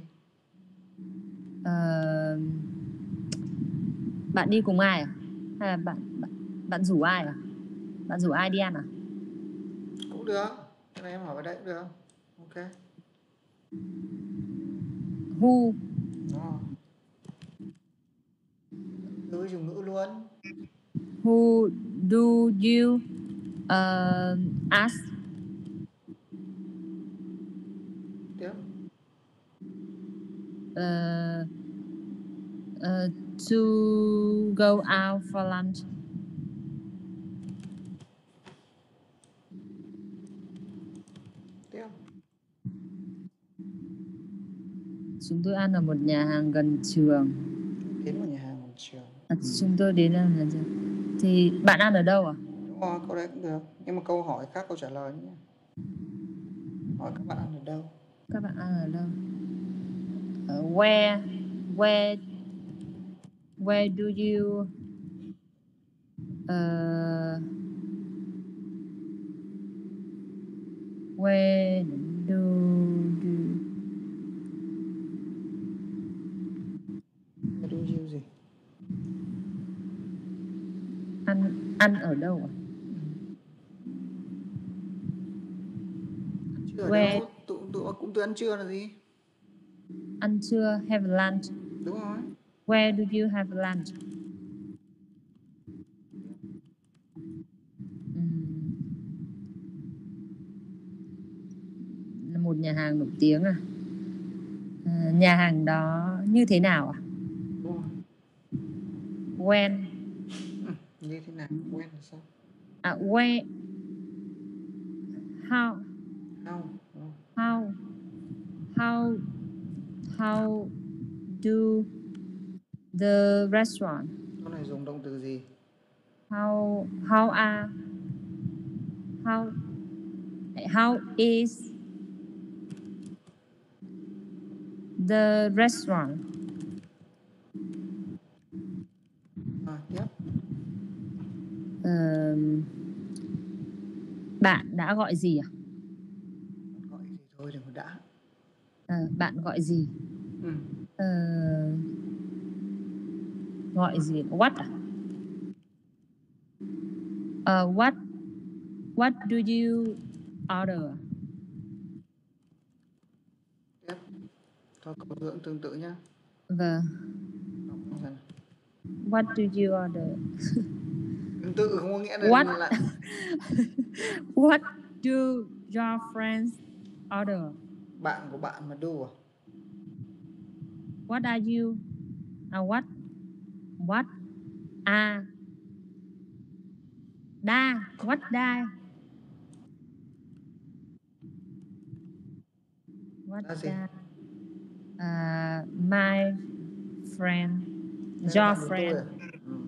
Speaker 1: Ờ, bạn đi cùng ai à? Hay là bạn bạn, bạn rủ ai à? Bạn rủ ai đi ăn à?
Speaker 2: Cũng được. Cái này em hỏi vào đây cũng được. Ok.
Speaker 1: Who?
Speaker 2: Đó. Tôi dùng ngữ luôn.
Speaker 1: Who do you uh, ask?
Speaker 2: Tiếp.
Speaker 1: Uh, uh, to go out for lunch.
Speaker 2: Tiếp.
Speaker 1: Chúng tôi ăn ở một nhà hàng gần trường.
Speaker 2: Đến một nhà hàng gần trường.
Speaker 1: À, chúng tôi đến là nhà trường. Thì bạn ăn ở đâu à?
Speaker 2: Đúng rồi, câu đấy cũng được. Nhưng mà câu hỏi khác câu trả lời nhé. Hỏi các bạn ăn ở đâu?
Speaker 1: Các bạn ăn ở đâu? Uh, where where where do you uh, where do you
Speaker 2: Where do you gì?
Speaker 1: ăn ăn ở đâu à?
Speaker 2: Chưa ở
Speaker 1: Where?
Speaker 2: đâu? Tụi tụi cũng từ ăn trưa là gì?
Speaker 1: Ăn trưa, have lunch.
Speaker 2: Đúng rồi.
Speaker 1: Where do you have lunch? Ừm, là một nhà hàng nổi tiếng à? À, nhà hàng đó như thế nào à?
Speaker 2: Đúng rồi.
Speaker 1: When?
Speaker 2: Ừ, như thế nào? When là sao?
Speaker 1: À, where? How?
Speaker 2: How? Đúng.
Speaker 1: How? How? How do the restaurant?
Speaker 2: Câu này dùng động từ gì?
Speaker 1: How how are how how is the restaurant?
Speaker 2: À, tiếp.
Speaker 1: Ờm, bạn đã gọi gì à?
Speaker 2: Gọi gì thôi đừng có đã.
Speaker 1: Ờ, bạn gọi gì?
Speaker 2: Ừ.
Speaker 1: Ờ, gọi gì? What à? Ờ, what what do you order?
Speaker 2: Tiếp. Thôi câu dưỡng tương tự nhá.
Speaker 1: Vâng.
Speaker 2: Đọc nó xem.
Speaker 1: What do you order?
Speaker 2: Tương tự không có nghĩa là
Speaker 1: What?
Speaker 2: là
Speaker 1: What do your friends order?
Speaker 2: bạn của bạn mà do à?
Speaker 1: What are you? À, what? What? À. Da. What da? What
Speaker 2: Là gì?
Speaker 1: da? À, my friend.
Speaker 2: Đây là
Speaker 1: Your
Speaker 2: bạn của tôi
Speaker 1: friend.
Speaker 2: à? Ừ.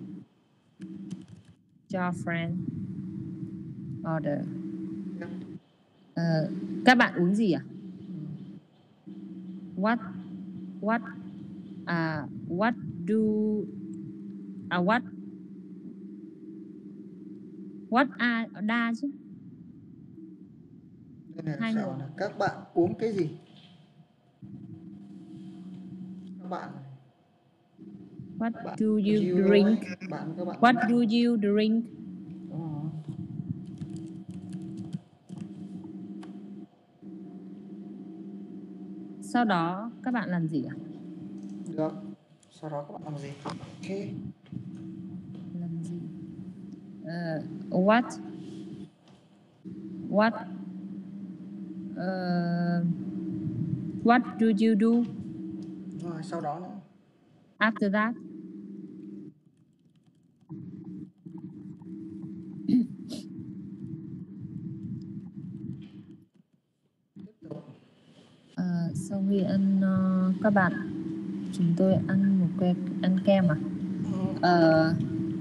Speaker 1: Your friend order.
Speaker 2: Tiếp.
Speaker 1: Ờ, các bạn uống gì à?
Speaker 2: Ừ.
Speaker 1: What? What? À, what do? À, what? What are da chứ?
Speaker 2: Đây này
Speaker 1: Hai
Speaker 2: sẽ
Speaker 1: người.
Speaker 2: hỏi là các bạn uống cái gì? Các bạn này.
Speaker 1: What
Speaker 2: Bạn
Speaker 1: do you
Speaker 2: you
Speaker 1: drink?
Speaker 2: thôi. Bạn các bạn.
Speaker 1: What do you drink?
Speaker 2: Đúng rồi.
Speaker 1: sau đó các bạn làm gì ạ?
Speaker 2: Được. Sau đó các bạn làm gì? Ok.
Speaker 1: Làm gì? Ờ, what? What? Ờ, what do you do
Speaker 2: Rồi sau đó nữa.
Speaker 1: after that?
Speaker 2: Tiếp tục.
Speaker 1: Ờ, sau khi ăn ờ, các bạn chúng tôi ăn một cái ăn kem à? Ờ,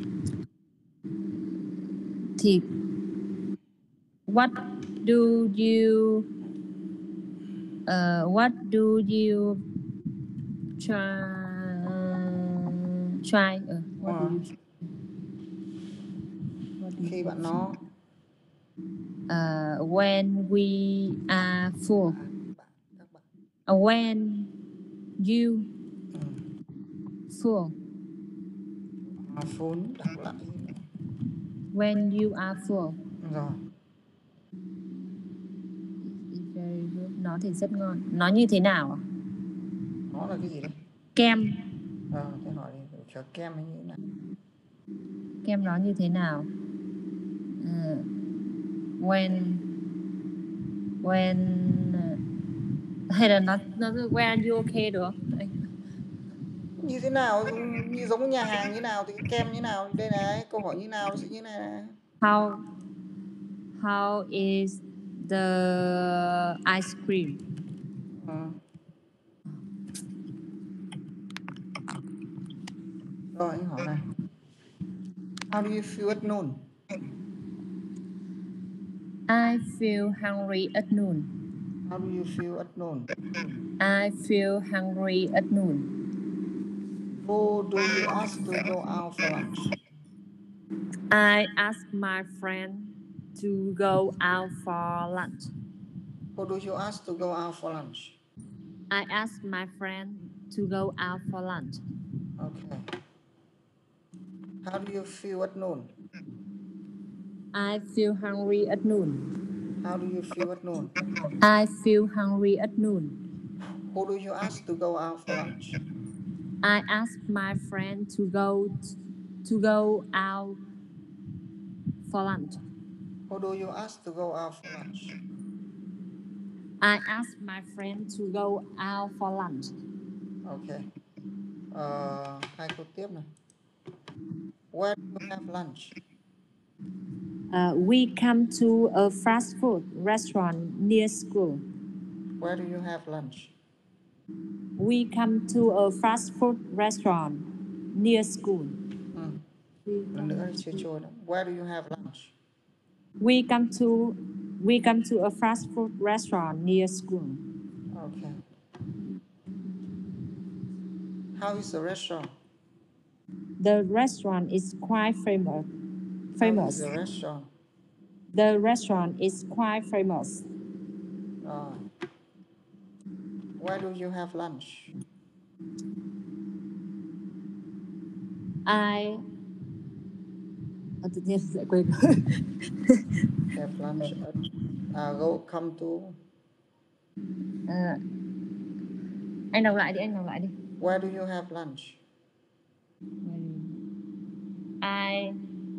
Speaker 1: thì what do you uh, what do you try try uh, what do you what do
Speaker 2: Khi
Speaker 1: you
Speaker 2: bạn nó
Speaker 1: uh, when we are full
Speaker 2: bạn các bạn
Speaker 1: uh, when you
Speaker 2: ừ.
Speaker 1: full
Speaker 2: À, phone đọc lại
Speaker 1: when you are full.
Speaker 2: rồi.
Speaker 1: It's very good. Nó thì rất ngon. Nó như thế nào ạ?
Speaker 2: Nó là cái gì đấy?
Speaker 1: Kem.
Speaker 2: Ờ, thế hỏi đi, chờ kem hay như thế nào?
Speaker 1: Kem nó như thế nào? Uh, when when uh, hay là nó nó when are you okay được không?
Speaker 2: Như thế nào, như giống nhà hàng như nào thì cái kem như nào đây này, câu hỏi như nào nó sẽ như này này.
Speaker 1: How how is the ice cream?
Speaker 2: Ờ. Rồi anh hỏi này, how do you feel at noon?
Speaker 1: I feel hungry at noon.
Speaker 2: How do you feel at noon?
Speaker 1: I feel hungry at noon.
Speaker 2: Who do you ask to go out for lunch?
Speaker 1: I ask my friend to go out for lunch.
Speaker 2: Who do you ask to go out for lunch?
Speaker 1: I ask my friend to go out for lunch.
Speaker 2: Okay. How do you feel at noon?
Speaker 1: I feel hungry at noon.
Speaker 2: How do you feel at noon?
Speaker 1: I feel hungry at noon.
Speaker 2: Who do you ask to go out for lunch?
Speaker 1: I ask my friend to go to go out for lunch.
Speaker 2: Who do you ask to go out for lunch?
Speaker 1: I ask my friend to go out for lunch.
Speaker 2: Okay. Uh, hai câu tiếp này. Where do you have lunch?
Speaker 1: Uh, we come to a fast food restaurant near school.
Speaker 2: Where do you have lunch?
Speaker 1: We come to a fast food restaurant near school.
Speaker 2: Ừ. Lần nữa chưa trôi đâu. Where do you have lunch?
Speaker 1: We come to we come to a fast food restaurant near school.
Speaker 2: Okay. How is the restaurant?
Speaker 1: The restaurant is quite famous.
Speaker 2: How
Speaker 1: Famous.
Speaker 2: is the restaurant?
Speaker 1: The restaurant is quite famous.
Speaker 2: Rồi. Where do you have lunch?
Speaker 1: I Ờ, tự nhiên lại quên.
Speaker 2: Have lunch at uh, go come to.
Speaker 1: Ờ, anh đọc lại đi, anh đọc lại đi.
Speaker 2: Where do you have lunch?
Speaker 1: I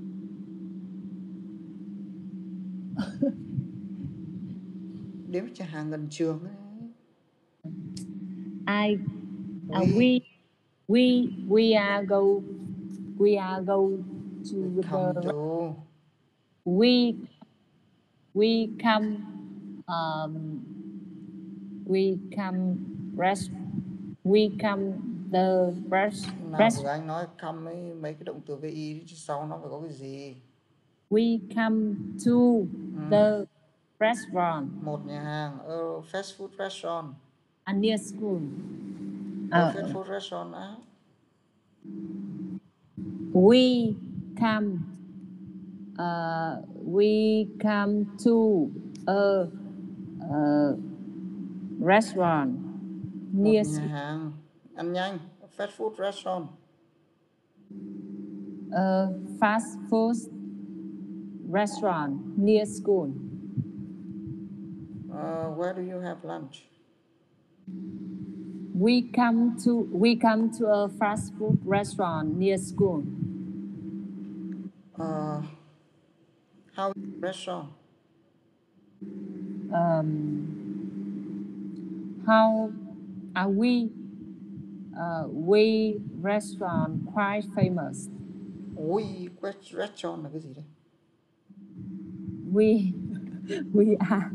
Speaker 2: Đến với nhà hàng gần trường ấy.
Speaker 1: I uh, we we we are go we are go to
Speaker 2: We come
Speaker 1: the
Speaker 2: to.
Speaker 1: we we come um we come rest we come the rest
Speaker 2: Nào
Speaker 1: rest
Speaker 2: vừa anh nói come ấy, mấy cái động từ vi ý chứ sau nó phải có cái gì?
Speaker 1: we come to
Speaker 2: Ừ.
Speaker 1: the restaurant
Speaker 2: Một nhà hàng, a fast food restaurant.
Speaker 1: uh, near school.
Speaker 2: A
Speaker 1: Uh,
Speaker 2: fast food restaurant á.
Speaker 1: we come uh, we come to a, a restaurant
Speaker 2: Một
Speaker 1: near
Speaker 2: nhà
Speaker 1: school.
Speaker 2: hàng ăn nhanh, a fast food restaurant.
Speaker 1: A fast food restaurant near school.
Speaker 2: Uh, where do you have lunch?
Speaker 1: We come to we come to a fast food restaurant near school.
Speaker 2: Uh, how is the restaurant?
Speaker 1: Um, how are we? Uh, we restaurant quite famous.
Speaker 2: We quest restaurant là cái gì đấy?
Speaker 1: We we are.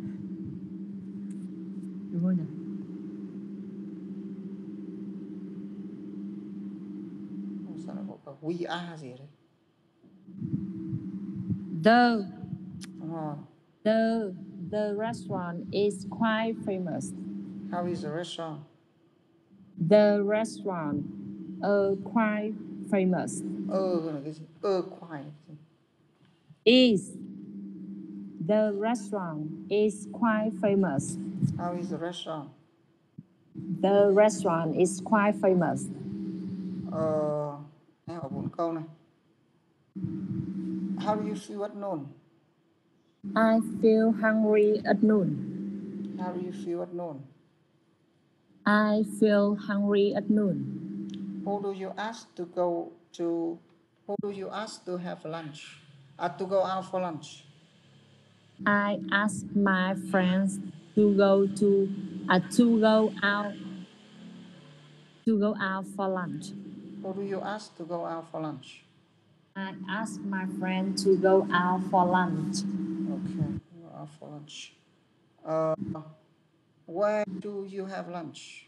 Speaker 1: Đúng không nhỉ?
Speaker 2: Ủa, sao lại có cả we are gì ở đây?
Speaker 1: The
Speaker 2: Đúng rồi.
Speaker 1: the the restaurant is quite famous.
Speaker 2: How is the restaurant?
Speaker 1: The restaurant are quite famous.
Speaker 2: Ơ là cái gì? Ơ khoai là cái gì?
Speaker 1: Is the restaurant is quite famous.
Speaker 2: How is the restaurant?
Speaker 1: The restaurant is quite famous.
Speaker 2: Ờ, em hỏi bốn câu này. How do you feel at noon?
Speaker 1: I feel hungry at noon.
Speaker 2: How do you feel at noon?
Speaker 1: I feel hungry at noon.
Speaker 2: Who do you ask to go to? Who do you ask to have lunch? Uh, to go out for lunch?
Speaker 1: I ask my friends to go to uh, to go out to go out for lunch.
Speaker 2: Who do you ask to go out for lunch?
Speaker 1: I ask my friend to go out for lunch.
Speaker 2: Okay, go out for lunch. Uh, where do you have lunch?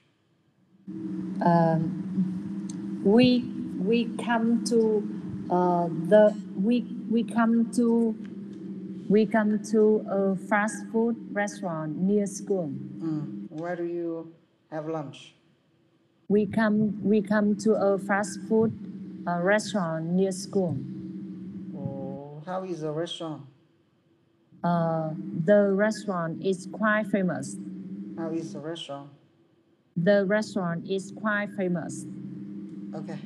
Speaker 1: Um, we we come to uh, the we we come to we come to a fast food restaurant near school.
Speaker 2: Mm. Where do you have lunch?
Speaker 1: We come we come to a fast food uh, restaurant near school.
Speaker 2: Oh, how is the restaurant?
Speaker 1: Uh, the restaurant is quite famous.
Speaker 2: How is the restaurant?
Speaker 1: The restaurant is quite famous.
Speaker 2: Okay.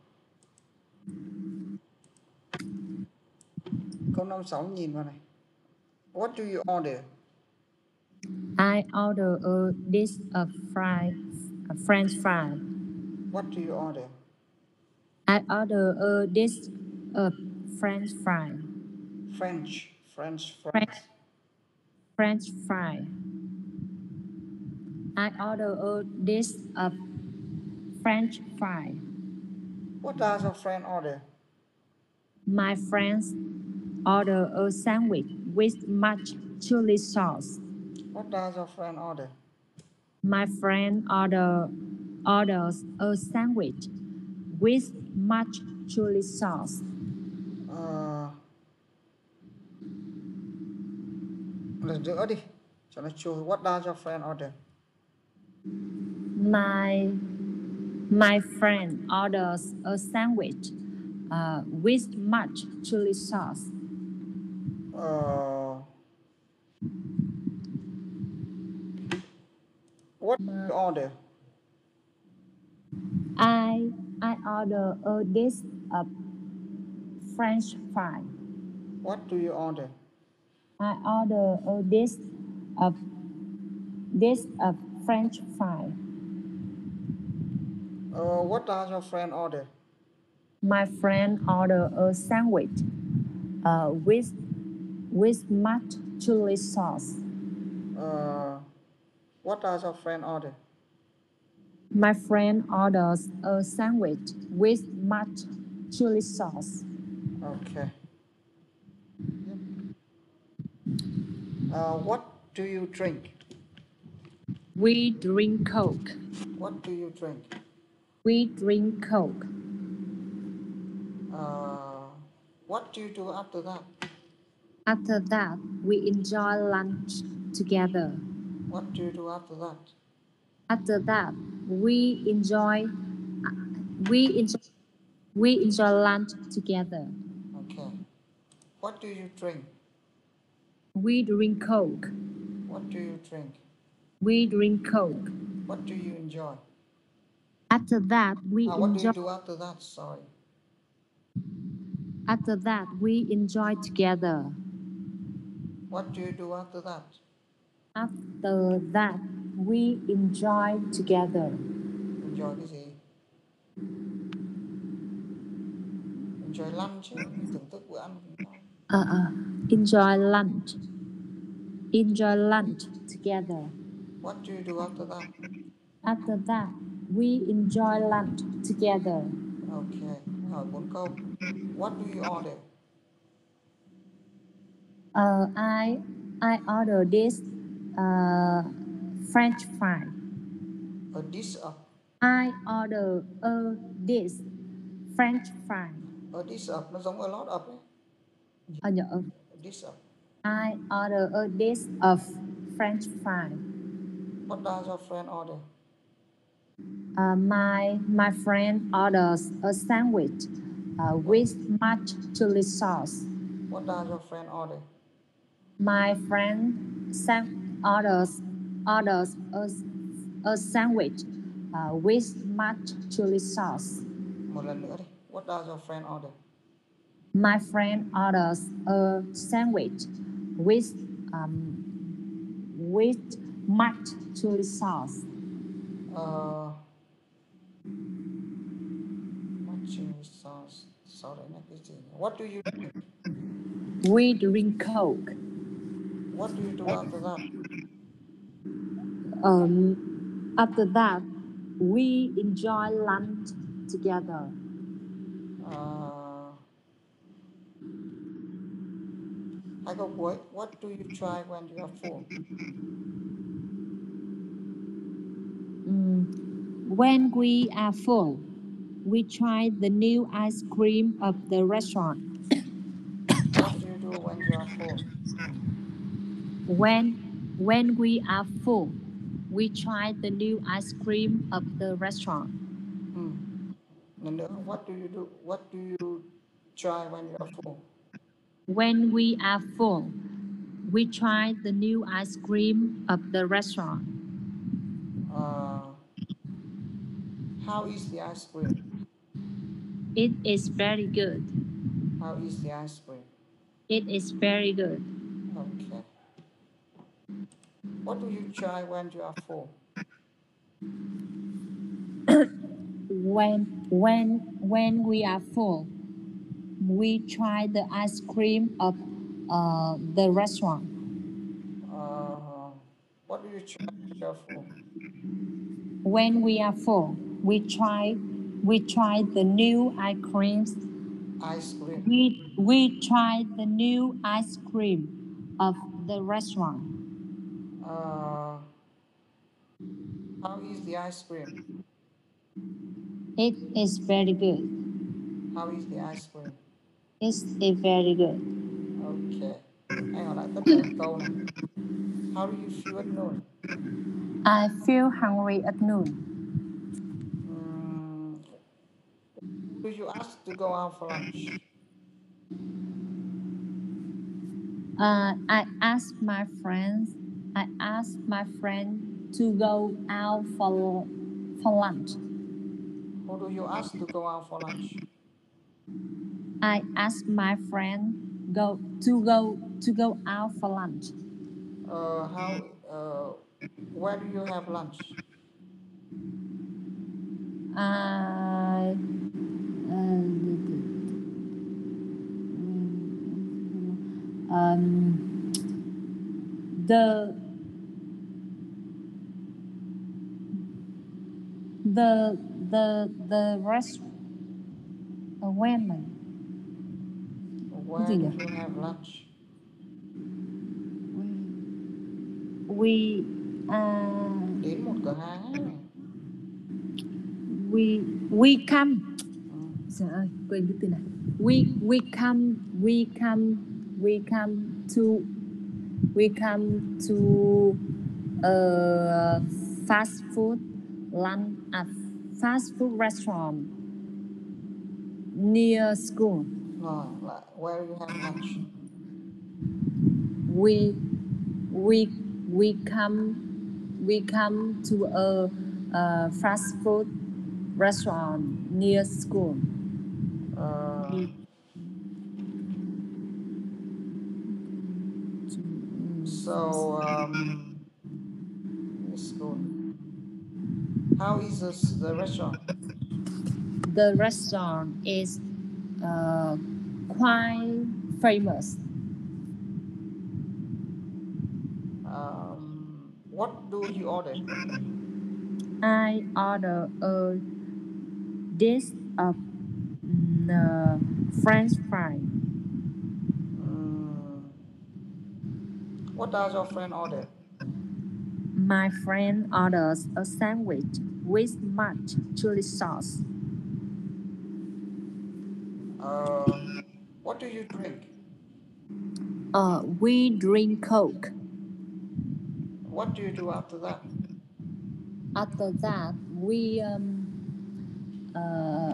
Speaker 2: Câu năm sáu nhìn vào này. What do you order?
Speaker 1: I order a dish of fry, a French fry.
Speaker 2: What do you order?
Speaker 1: I order a dish of French fry.
Speaker 2: French. French fries.
Speaker 1: French, French fry. I order a dish of French fry.
Speaker 2: What does your friend order?
Speaker 1: My friends order a sandwich with much chili sauce.
Speaker 2: What does your friend order?
Speaker 1: My friend order orders a sandwich with much chili sauce.
Speaker 2: Uh, lần nữa đi cho nó trôi. What does your friend order?
Speaker 1: My my friend orders a sandwich uh, with much chili sauce.
Speaker 2: Uh, what do you order?
Speaker 1: I I order a dish of French fry.
Speaker 2: What do you order?
Speaker 1: I order a dish of dish of French fry.
Speaker 2: Uh, what does your friend order?
Speaker 1: My friend order a sandwich uh, with with much chili sauce.
Speaker 2: Uh, what does your friend order?
Speaker 1: My friend orders a sandwich with much chili sauce.
Speaker 2: Okay. Uh, what do you drink?
Speaker 1: We drink Coke.
Speaker 2: What do you drink?
Speaker 1: We drink Coke.
Speaker 2: Uh, what do you do after that?
Speaker 1: After that, we enjoy lunch together.
Speaker 2: What do you do after that?
Speaker 1: After that, we enjoy we enjoy we enjoy lunch together.
Speaker 2: Okay. What do you drink?
Speaker 1: We drink Coke.
Speaker 2: What do you drink?
Speaker 1: We drink Coke.
Speaker 2: What do you enjoy?
Speaker 1: After that, we
Speaker 2: Ah, what do you
Speaker 1: enjoy
Speaker 2: do after that? Sorry.
Speaker 1: after that we enjoy together.
Speaker 2: What do you do after that?
Speaker 1: After that, we enjoy together.
Speaker 2: Enjoy cái gì? Enjoy lunch chứ, thưởng thức bữa ăn cùng nhau.
Speaker 1: Uh, uh, enjoy lunch. Enjoy lunch together.
Speaker 2: What do you do after that?
Speaker 1: After that, we enjoy lunch together.
Speaker 2: Ok, hỏi bốn câu. What do you order?
Speaker 1: Uh, I I order this uh, French fry.
Speaker 2: A dish of.
Speaker 1: I order a this French fry.
Speaker 2: A dish of nó giống a lot of ấy.
Speaker 1: Uh, no,
Speaker 2: A dish of.
Speaker 1: I order a dish of French fry.
Speaker 2: What does your friend order?
Speaker 1: Uh, my my friend orders a sandwich uh, with much chili sauce.
Speaker 2: What does your friend order?
Speaker 1: My friend sam- orders orders a, a sandwich uh, with much chili sauce.
Speaker 2: Một lần nữa đi. What does your friend order?
Speaker 1: My friend orders a sandwich with um, with much chili sauce.
Speaker 2: Uh, much chili sauce. Sau đấy là cái gì? What do you drink?
Speaker 1: We drink Coke.
Speaker 2: What do you do after that?
Speaker 1: Um, after that, we enjoy lunch together.
Speaker 2: Uh, hai câu cuối. What do you try when you are full?
Speaker 1: Mm, when we are full, we try the new ice cream of the restaurant.
Speaker 2: What do you do when you are full?
Speaker 1: When when we are full, we try the new ice cream of the restaurant.
Speaker 2: Hmm. Lần nữa. What do you do? What do you try when you are full?
Speaker 1: When we are full, we try the new ice cream of the restaurant.
Speaker 2: Uh, how is the ice cream?
Speaker 1: It is very good.
Speaker 2: How is the ice cream?
Speaker 1: It is very good.
Speaker 2: Okay. What do you try when you are full?
Speaker 1: When when when we are full, we try the ice cream of uh, the restaurant.
Speaker 2: Uh, what do you try when you are full?
Speaker 1: When we are full, we try we try the new ice creams.
Speaker 2: Ice cream.
Speaker 1: We we try the new ice cream of the restaurant.
Speaker 2: Uh, how is the ice cream?
Speaker 1: It is very good.
Speaker 2: How is the ice cream?
Speaker 1: It's a very good.
Speaker 2: Okay. Hãy hỏi lại tất cả các câu này. How do you feel at noon?
Speaker 1: I feel hungry at noon.
Speaker 2: Mm, who do you ask to go out for lunch?
Speaker 1: Uh, I asked my friends. I asked my friend to go out for for lunch.
Speaker 2: Who do you ask to go out for lunch?
Speaker 1: I asked my friend go to go to go out for lunch.
Speaker 2: Uh, how? Uh, where do you have lunch?
Speaker 1: I uh, um, the the the the rest uh, when
Speaker 2: Where
Speaker 1: gì
Speaker 2: did
Speaker 1: nhỉ?
Speaker 2: you have lunch?
Speaker 1: we uh,
Speaker 2: Đến một cửa hàng ấy.
Speaker 1: we we come.
Speaker 2: Ừ.
Speaker 1: Trời ơi, quên cái từ này. We we come we come we come to we come to a fast food lunch at fast food restaurant near school.
Speaker 2: Rồi, lại where you have lunch?
Speaker 1: We we we come we come to a, a fast food restaurant near school.
Speaker 2: Uh, so um, school. How is this, the restaurant?
Speaker 4: The restaurant is uh, quite famous.
Speaker 2: Um, what do you order?
Speaker 4: I order a dish of mm, uh, French fry.
Speaker 2: Mm, what does your friend order?
Speaker 4: My friend orders a sandwich with much chili sauce.
Speaker 2: Uh, what do you drink?
Speaker 4: Uh, we drink Coke.
Speaker 2: What do you do after that?
Speaker 4: After that, we um, uh,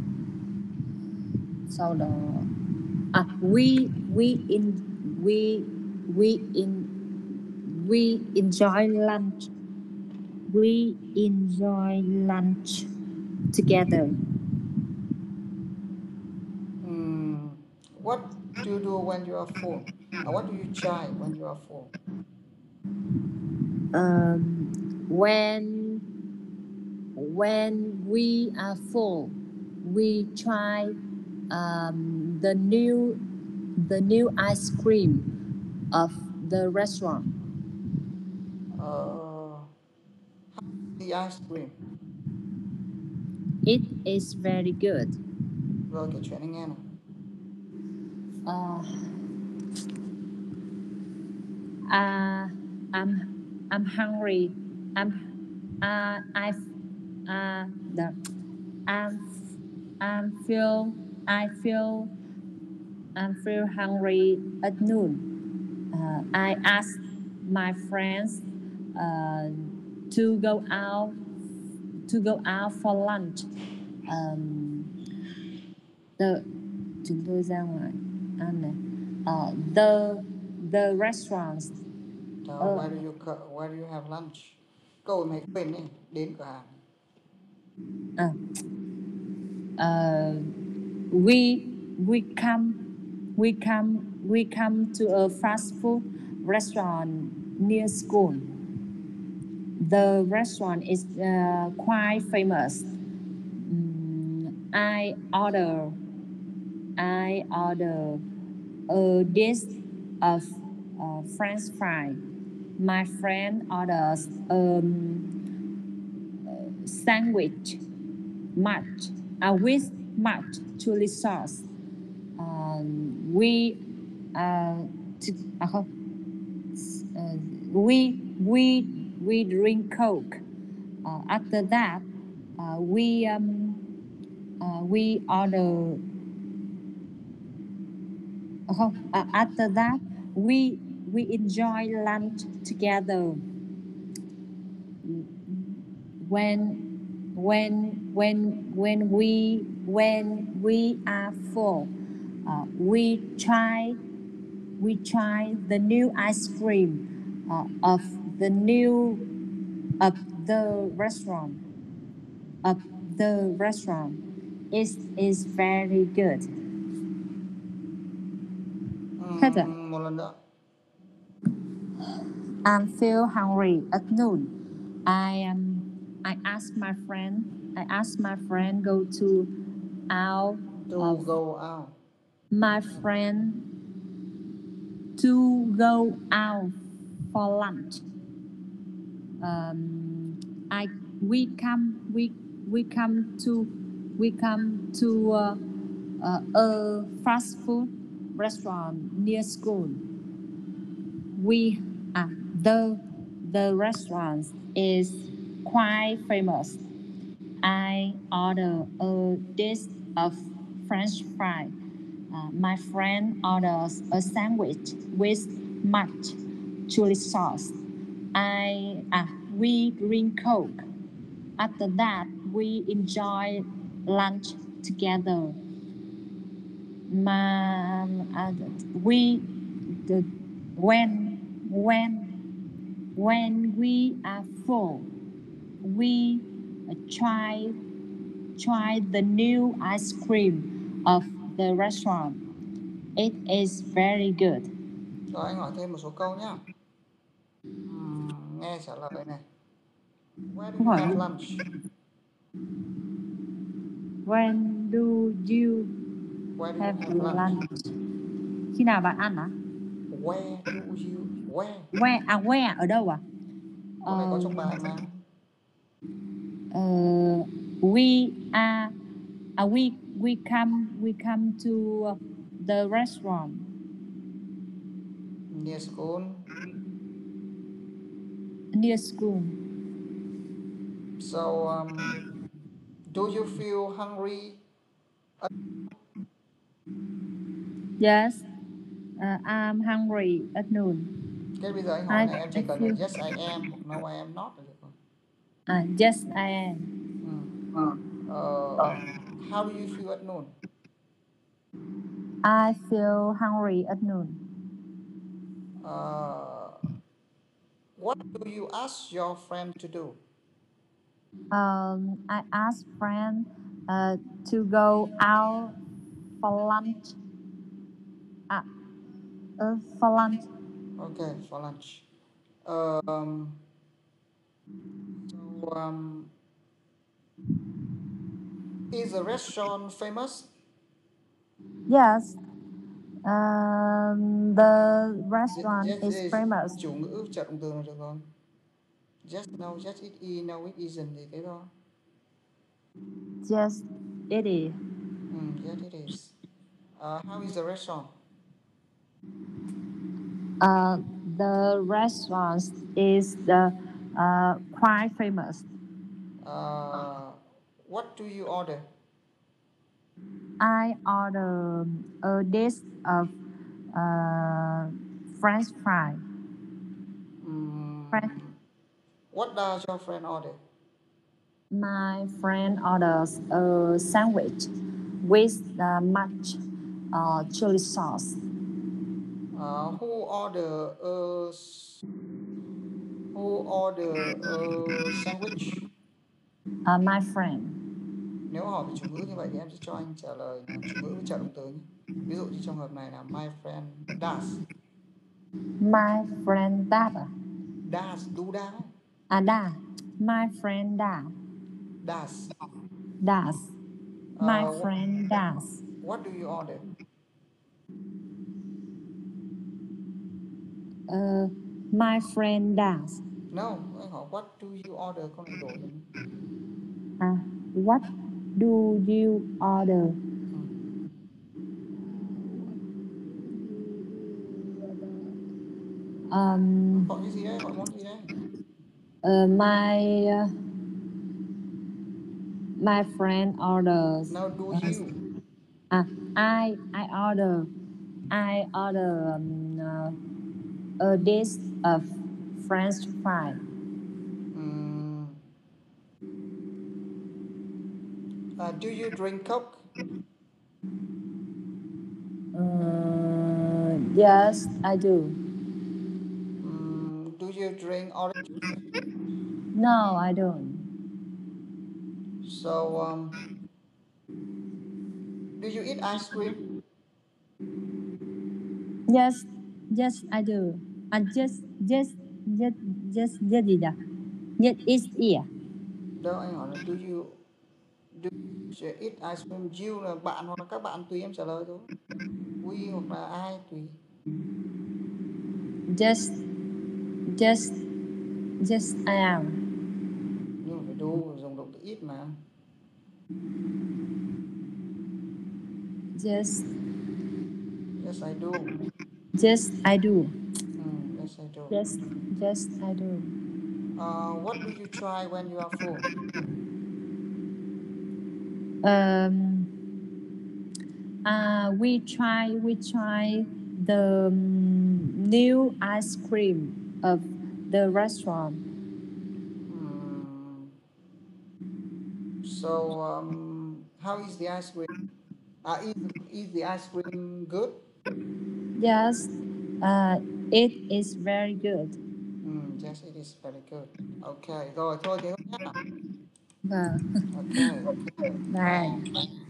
Speaker 4: sau đó à, we we in we we in we enjoy lunch. We enjoy lunch together.
Speaker 2: Mm, what do you do when you are full? Uh, what do you try when you are full?
Speaker 4: Um, when when we are full, we try um, the new the new ice cream of the restaurant.
Speaker 2: Uh, the ice cream.
Speaker 4: It is very good.
Speaker 2: Rồi kể chuyện anh nghe nào.
Speaker 4: Uh, uh, I'm I'm hungry. I'm uh, I uh, the I'm I'm feel I feel I feel hungry at noon. Uh, I asked my friends uh, to go out to go out for lunch. Um, the chúng tôi ra ngoài ăn này. Uh, the the restaurants.
Speaker 2: So
Speaker 4: Uh,
Speaker 2: where do you co- where do you have lunch? Câu mày quên đi, đến cửa hàng.
Speaker 4: uh, uh, we we come we come we come to a fast food restaurant near school. The restaurant is uh, quite famous. Mm, I order I order a dish of uh, French fry. My friend orders a um, sandwich much uh, with much chili sauce. Um, we uh, t- à không. Uh, we we we drink Coke. Uh, after that, uh, we um, uh, we order. À không. Uh, after that, we we enjoy lunch together. When when when when we when we are full, uh, we try we try the new ice cream uh, of the new of the restaurant of the restaurant. It is very good. Hết rồi.
Speaker 2: Ừm, một lần nữa.
Speaker 4: I feel hungry at noon. I am. I ask my friend. I ask my friend go to out
Speaker 2: To
Speaker 4: of
Speaker 2: go out.
Speaker 4: my friend to go out for lunch. Um, I we come we we come to we come to uh, uh, a fast food restaurant near school. We uh, the the restaurant is quite famous. I order a dish of French fry. Uh, my friend orders a sandwich with much chili sauce. I uh, we drink Coke. After that, we enjoy lunch together. Ma, uh, we the, when when when we are full, we uh, try try the new ice cream of the restaurant. It is very good.
Speaker 2: Rồi anh hỏi thêm một số câu nhá. Ừm, nghe trả lời này. Where do
Speaker 4: Câu
Speaker 2: you
Speaker 4: hỏi
Speaker 2: have
Speaker 4: gì?
Speaker 2: lunch?
Speaker 4: When do you
Speaker 2: Where do you
Speaker 4: have
Speaker 2: have lunch?
Speaker 4: lunch? Khi nào bạn ăn à?
Speaker 2: Where do you where?
Speaker 4: Where à where ở đâu à?
Speaker 2: Có phải có
Speaker 4: Ờ,
Speaker 2: trong bài mà.
Speaker 4: ờ, we are uh, we we come we come to uh, the restaurant
Speaker 2: Near school.
Speaker 4: near school.
Speaker 2: So um, do you feel hungry?
Speaker 4: Yes, uh, I'm hungry at noon.
Speaker 2: Cái bây giờ anh hỏi
Speaker 4: I,
Speaker 2: này em
Speaker 4: I
Speaker 2: chỉ cần là
Speaker 4: feel
Speaker 2: yes I am hoặc no I am not là được rồi.
Speaker 4: uh, yes I am.
Speaker 2: Ừ. Uh, how do you feel at noon?
Speaker 4: I feel hungry at noon.
Speaker 2: Uh, what do you ask your friend to do?
Speaker 4: Um, I asked friend uh, to go out for lunch. Uh, uh, for lunch.
Speaker 2: Okay, for lunch. Um, so um, is the restaurant famous?
Speaker 4: Yes. Um, the restaurant
Speaker 2: Yes,
Speaker 4: is
Speaker 2: yes.
Speaker 4: famous.
Speaker 2: Chủ ngữ trợ động từ là được rồi. Just no, just it is, no it isn't thì thế thôi.
Speaker 4: Yes, it is.
Speaker 2: Mm, yes it is. Uh, how is the restaurant?
Speaker 4: Uh, the restaurant is the uh, quite famous.
Speaker 2: Uh, what do you order?
Speaker 4: I order a dish of uh, French fry.
Speaker 2: Mm,
Speaker 4: French.
Speaker 2: what does your friend order?
Speaker 4: My friend orders a sandwich with uh, much uh, chili sauce.
Speaker 2: Uh, who order a s- who order a sandwich?
Speaker 4: Uh, my friend.
Speaker 2: Nếu hỏi về chủ ngữ như vậy thì em sẽ cho anh trả lời là chủ ngữ với trợ động từ nhé. Ví dụ như trong hợp này là my friend does.
Speaker 4: My friend that.
Speaker 2: Does, do that.
Speaker 4: À da. My friend da.
Speaker 2: Does.
Speaker 4: Does. My
Speaker 2: Uh,
Speaker 4: friend does.
Speaker 2: what do you order?
Speaker 4: Uh, my friend does.
Speaker 2: No, anh hỏi what do you order, con lại đổi rồi.
Speaker 4: Uh, what do you order?
Speaker 2: Ừ.
Speaker 4: Um,
Speaker 2: Gọi cái gì đấy, gọi món gì đấy?
Speaker 4: uh, my uh, my friend orders.
Speaker 2: No, do
Speaker 4: uh,
Speaker 2: you?
Speaker 4: uh, I I order I order um, uh, a dish of French fry.
Speaker 2: Mm. Uh, do you drink Coke?
Speaker 4: Uh, yes, I do.
Speaker 2: Mm, do you drink orange?
Speaker 4: No, I don't.
Speaker 2: So, um, do you eat ice cream?
Speaker 4: Yes, yes, I do. And just, just, just, just, just gì nhỉ? Nhất is here.
Speaker 2: Đâu, anh hỏi là do you do you eat ice cream? You là bạn hoặc là các bạn, tùy em trả lời thôi. We hoặc là ai tùy.
Speaker 4: Just, just, just I am.
Speaker 2: Nhưng mà phải do dùng động từ eat mà.
Speaker 4: Just,
Speaker 2: Yes, I do.
Speaker 4: just I do.
Speaker 2: Mm, yes, I do.
Speaker 4: Just, just I do.
Speaker 2: Uh, what do you try when you are full?
Speaker 4: Um, uh, we try, we try the um, new ice cream of the restaurant.
Speaker 2: Mm. So, um, how is the ice cream? Uh, is, is the ice cream good?
Speaker 4: Yes, uh, it is very good.
Speaker 2: Mm, yes, it is very good. Okay, rồi thôi thế thôi nhá.
Speaker 4: Vâng.
Speaker 2: Okay.
Speaker 4: Này.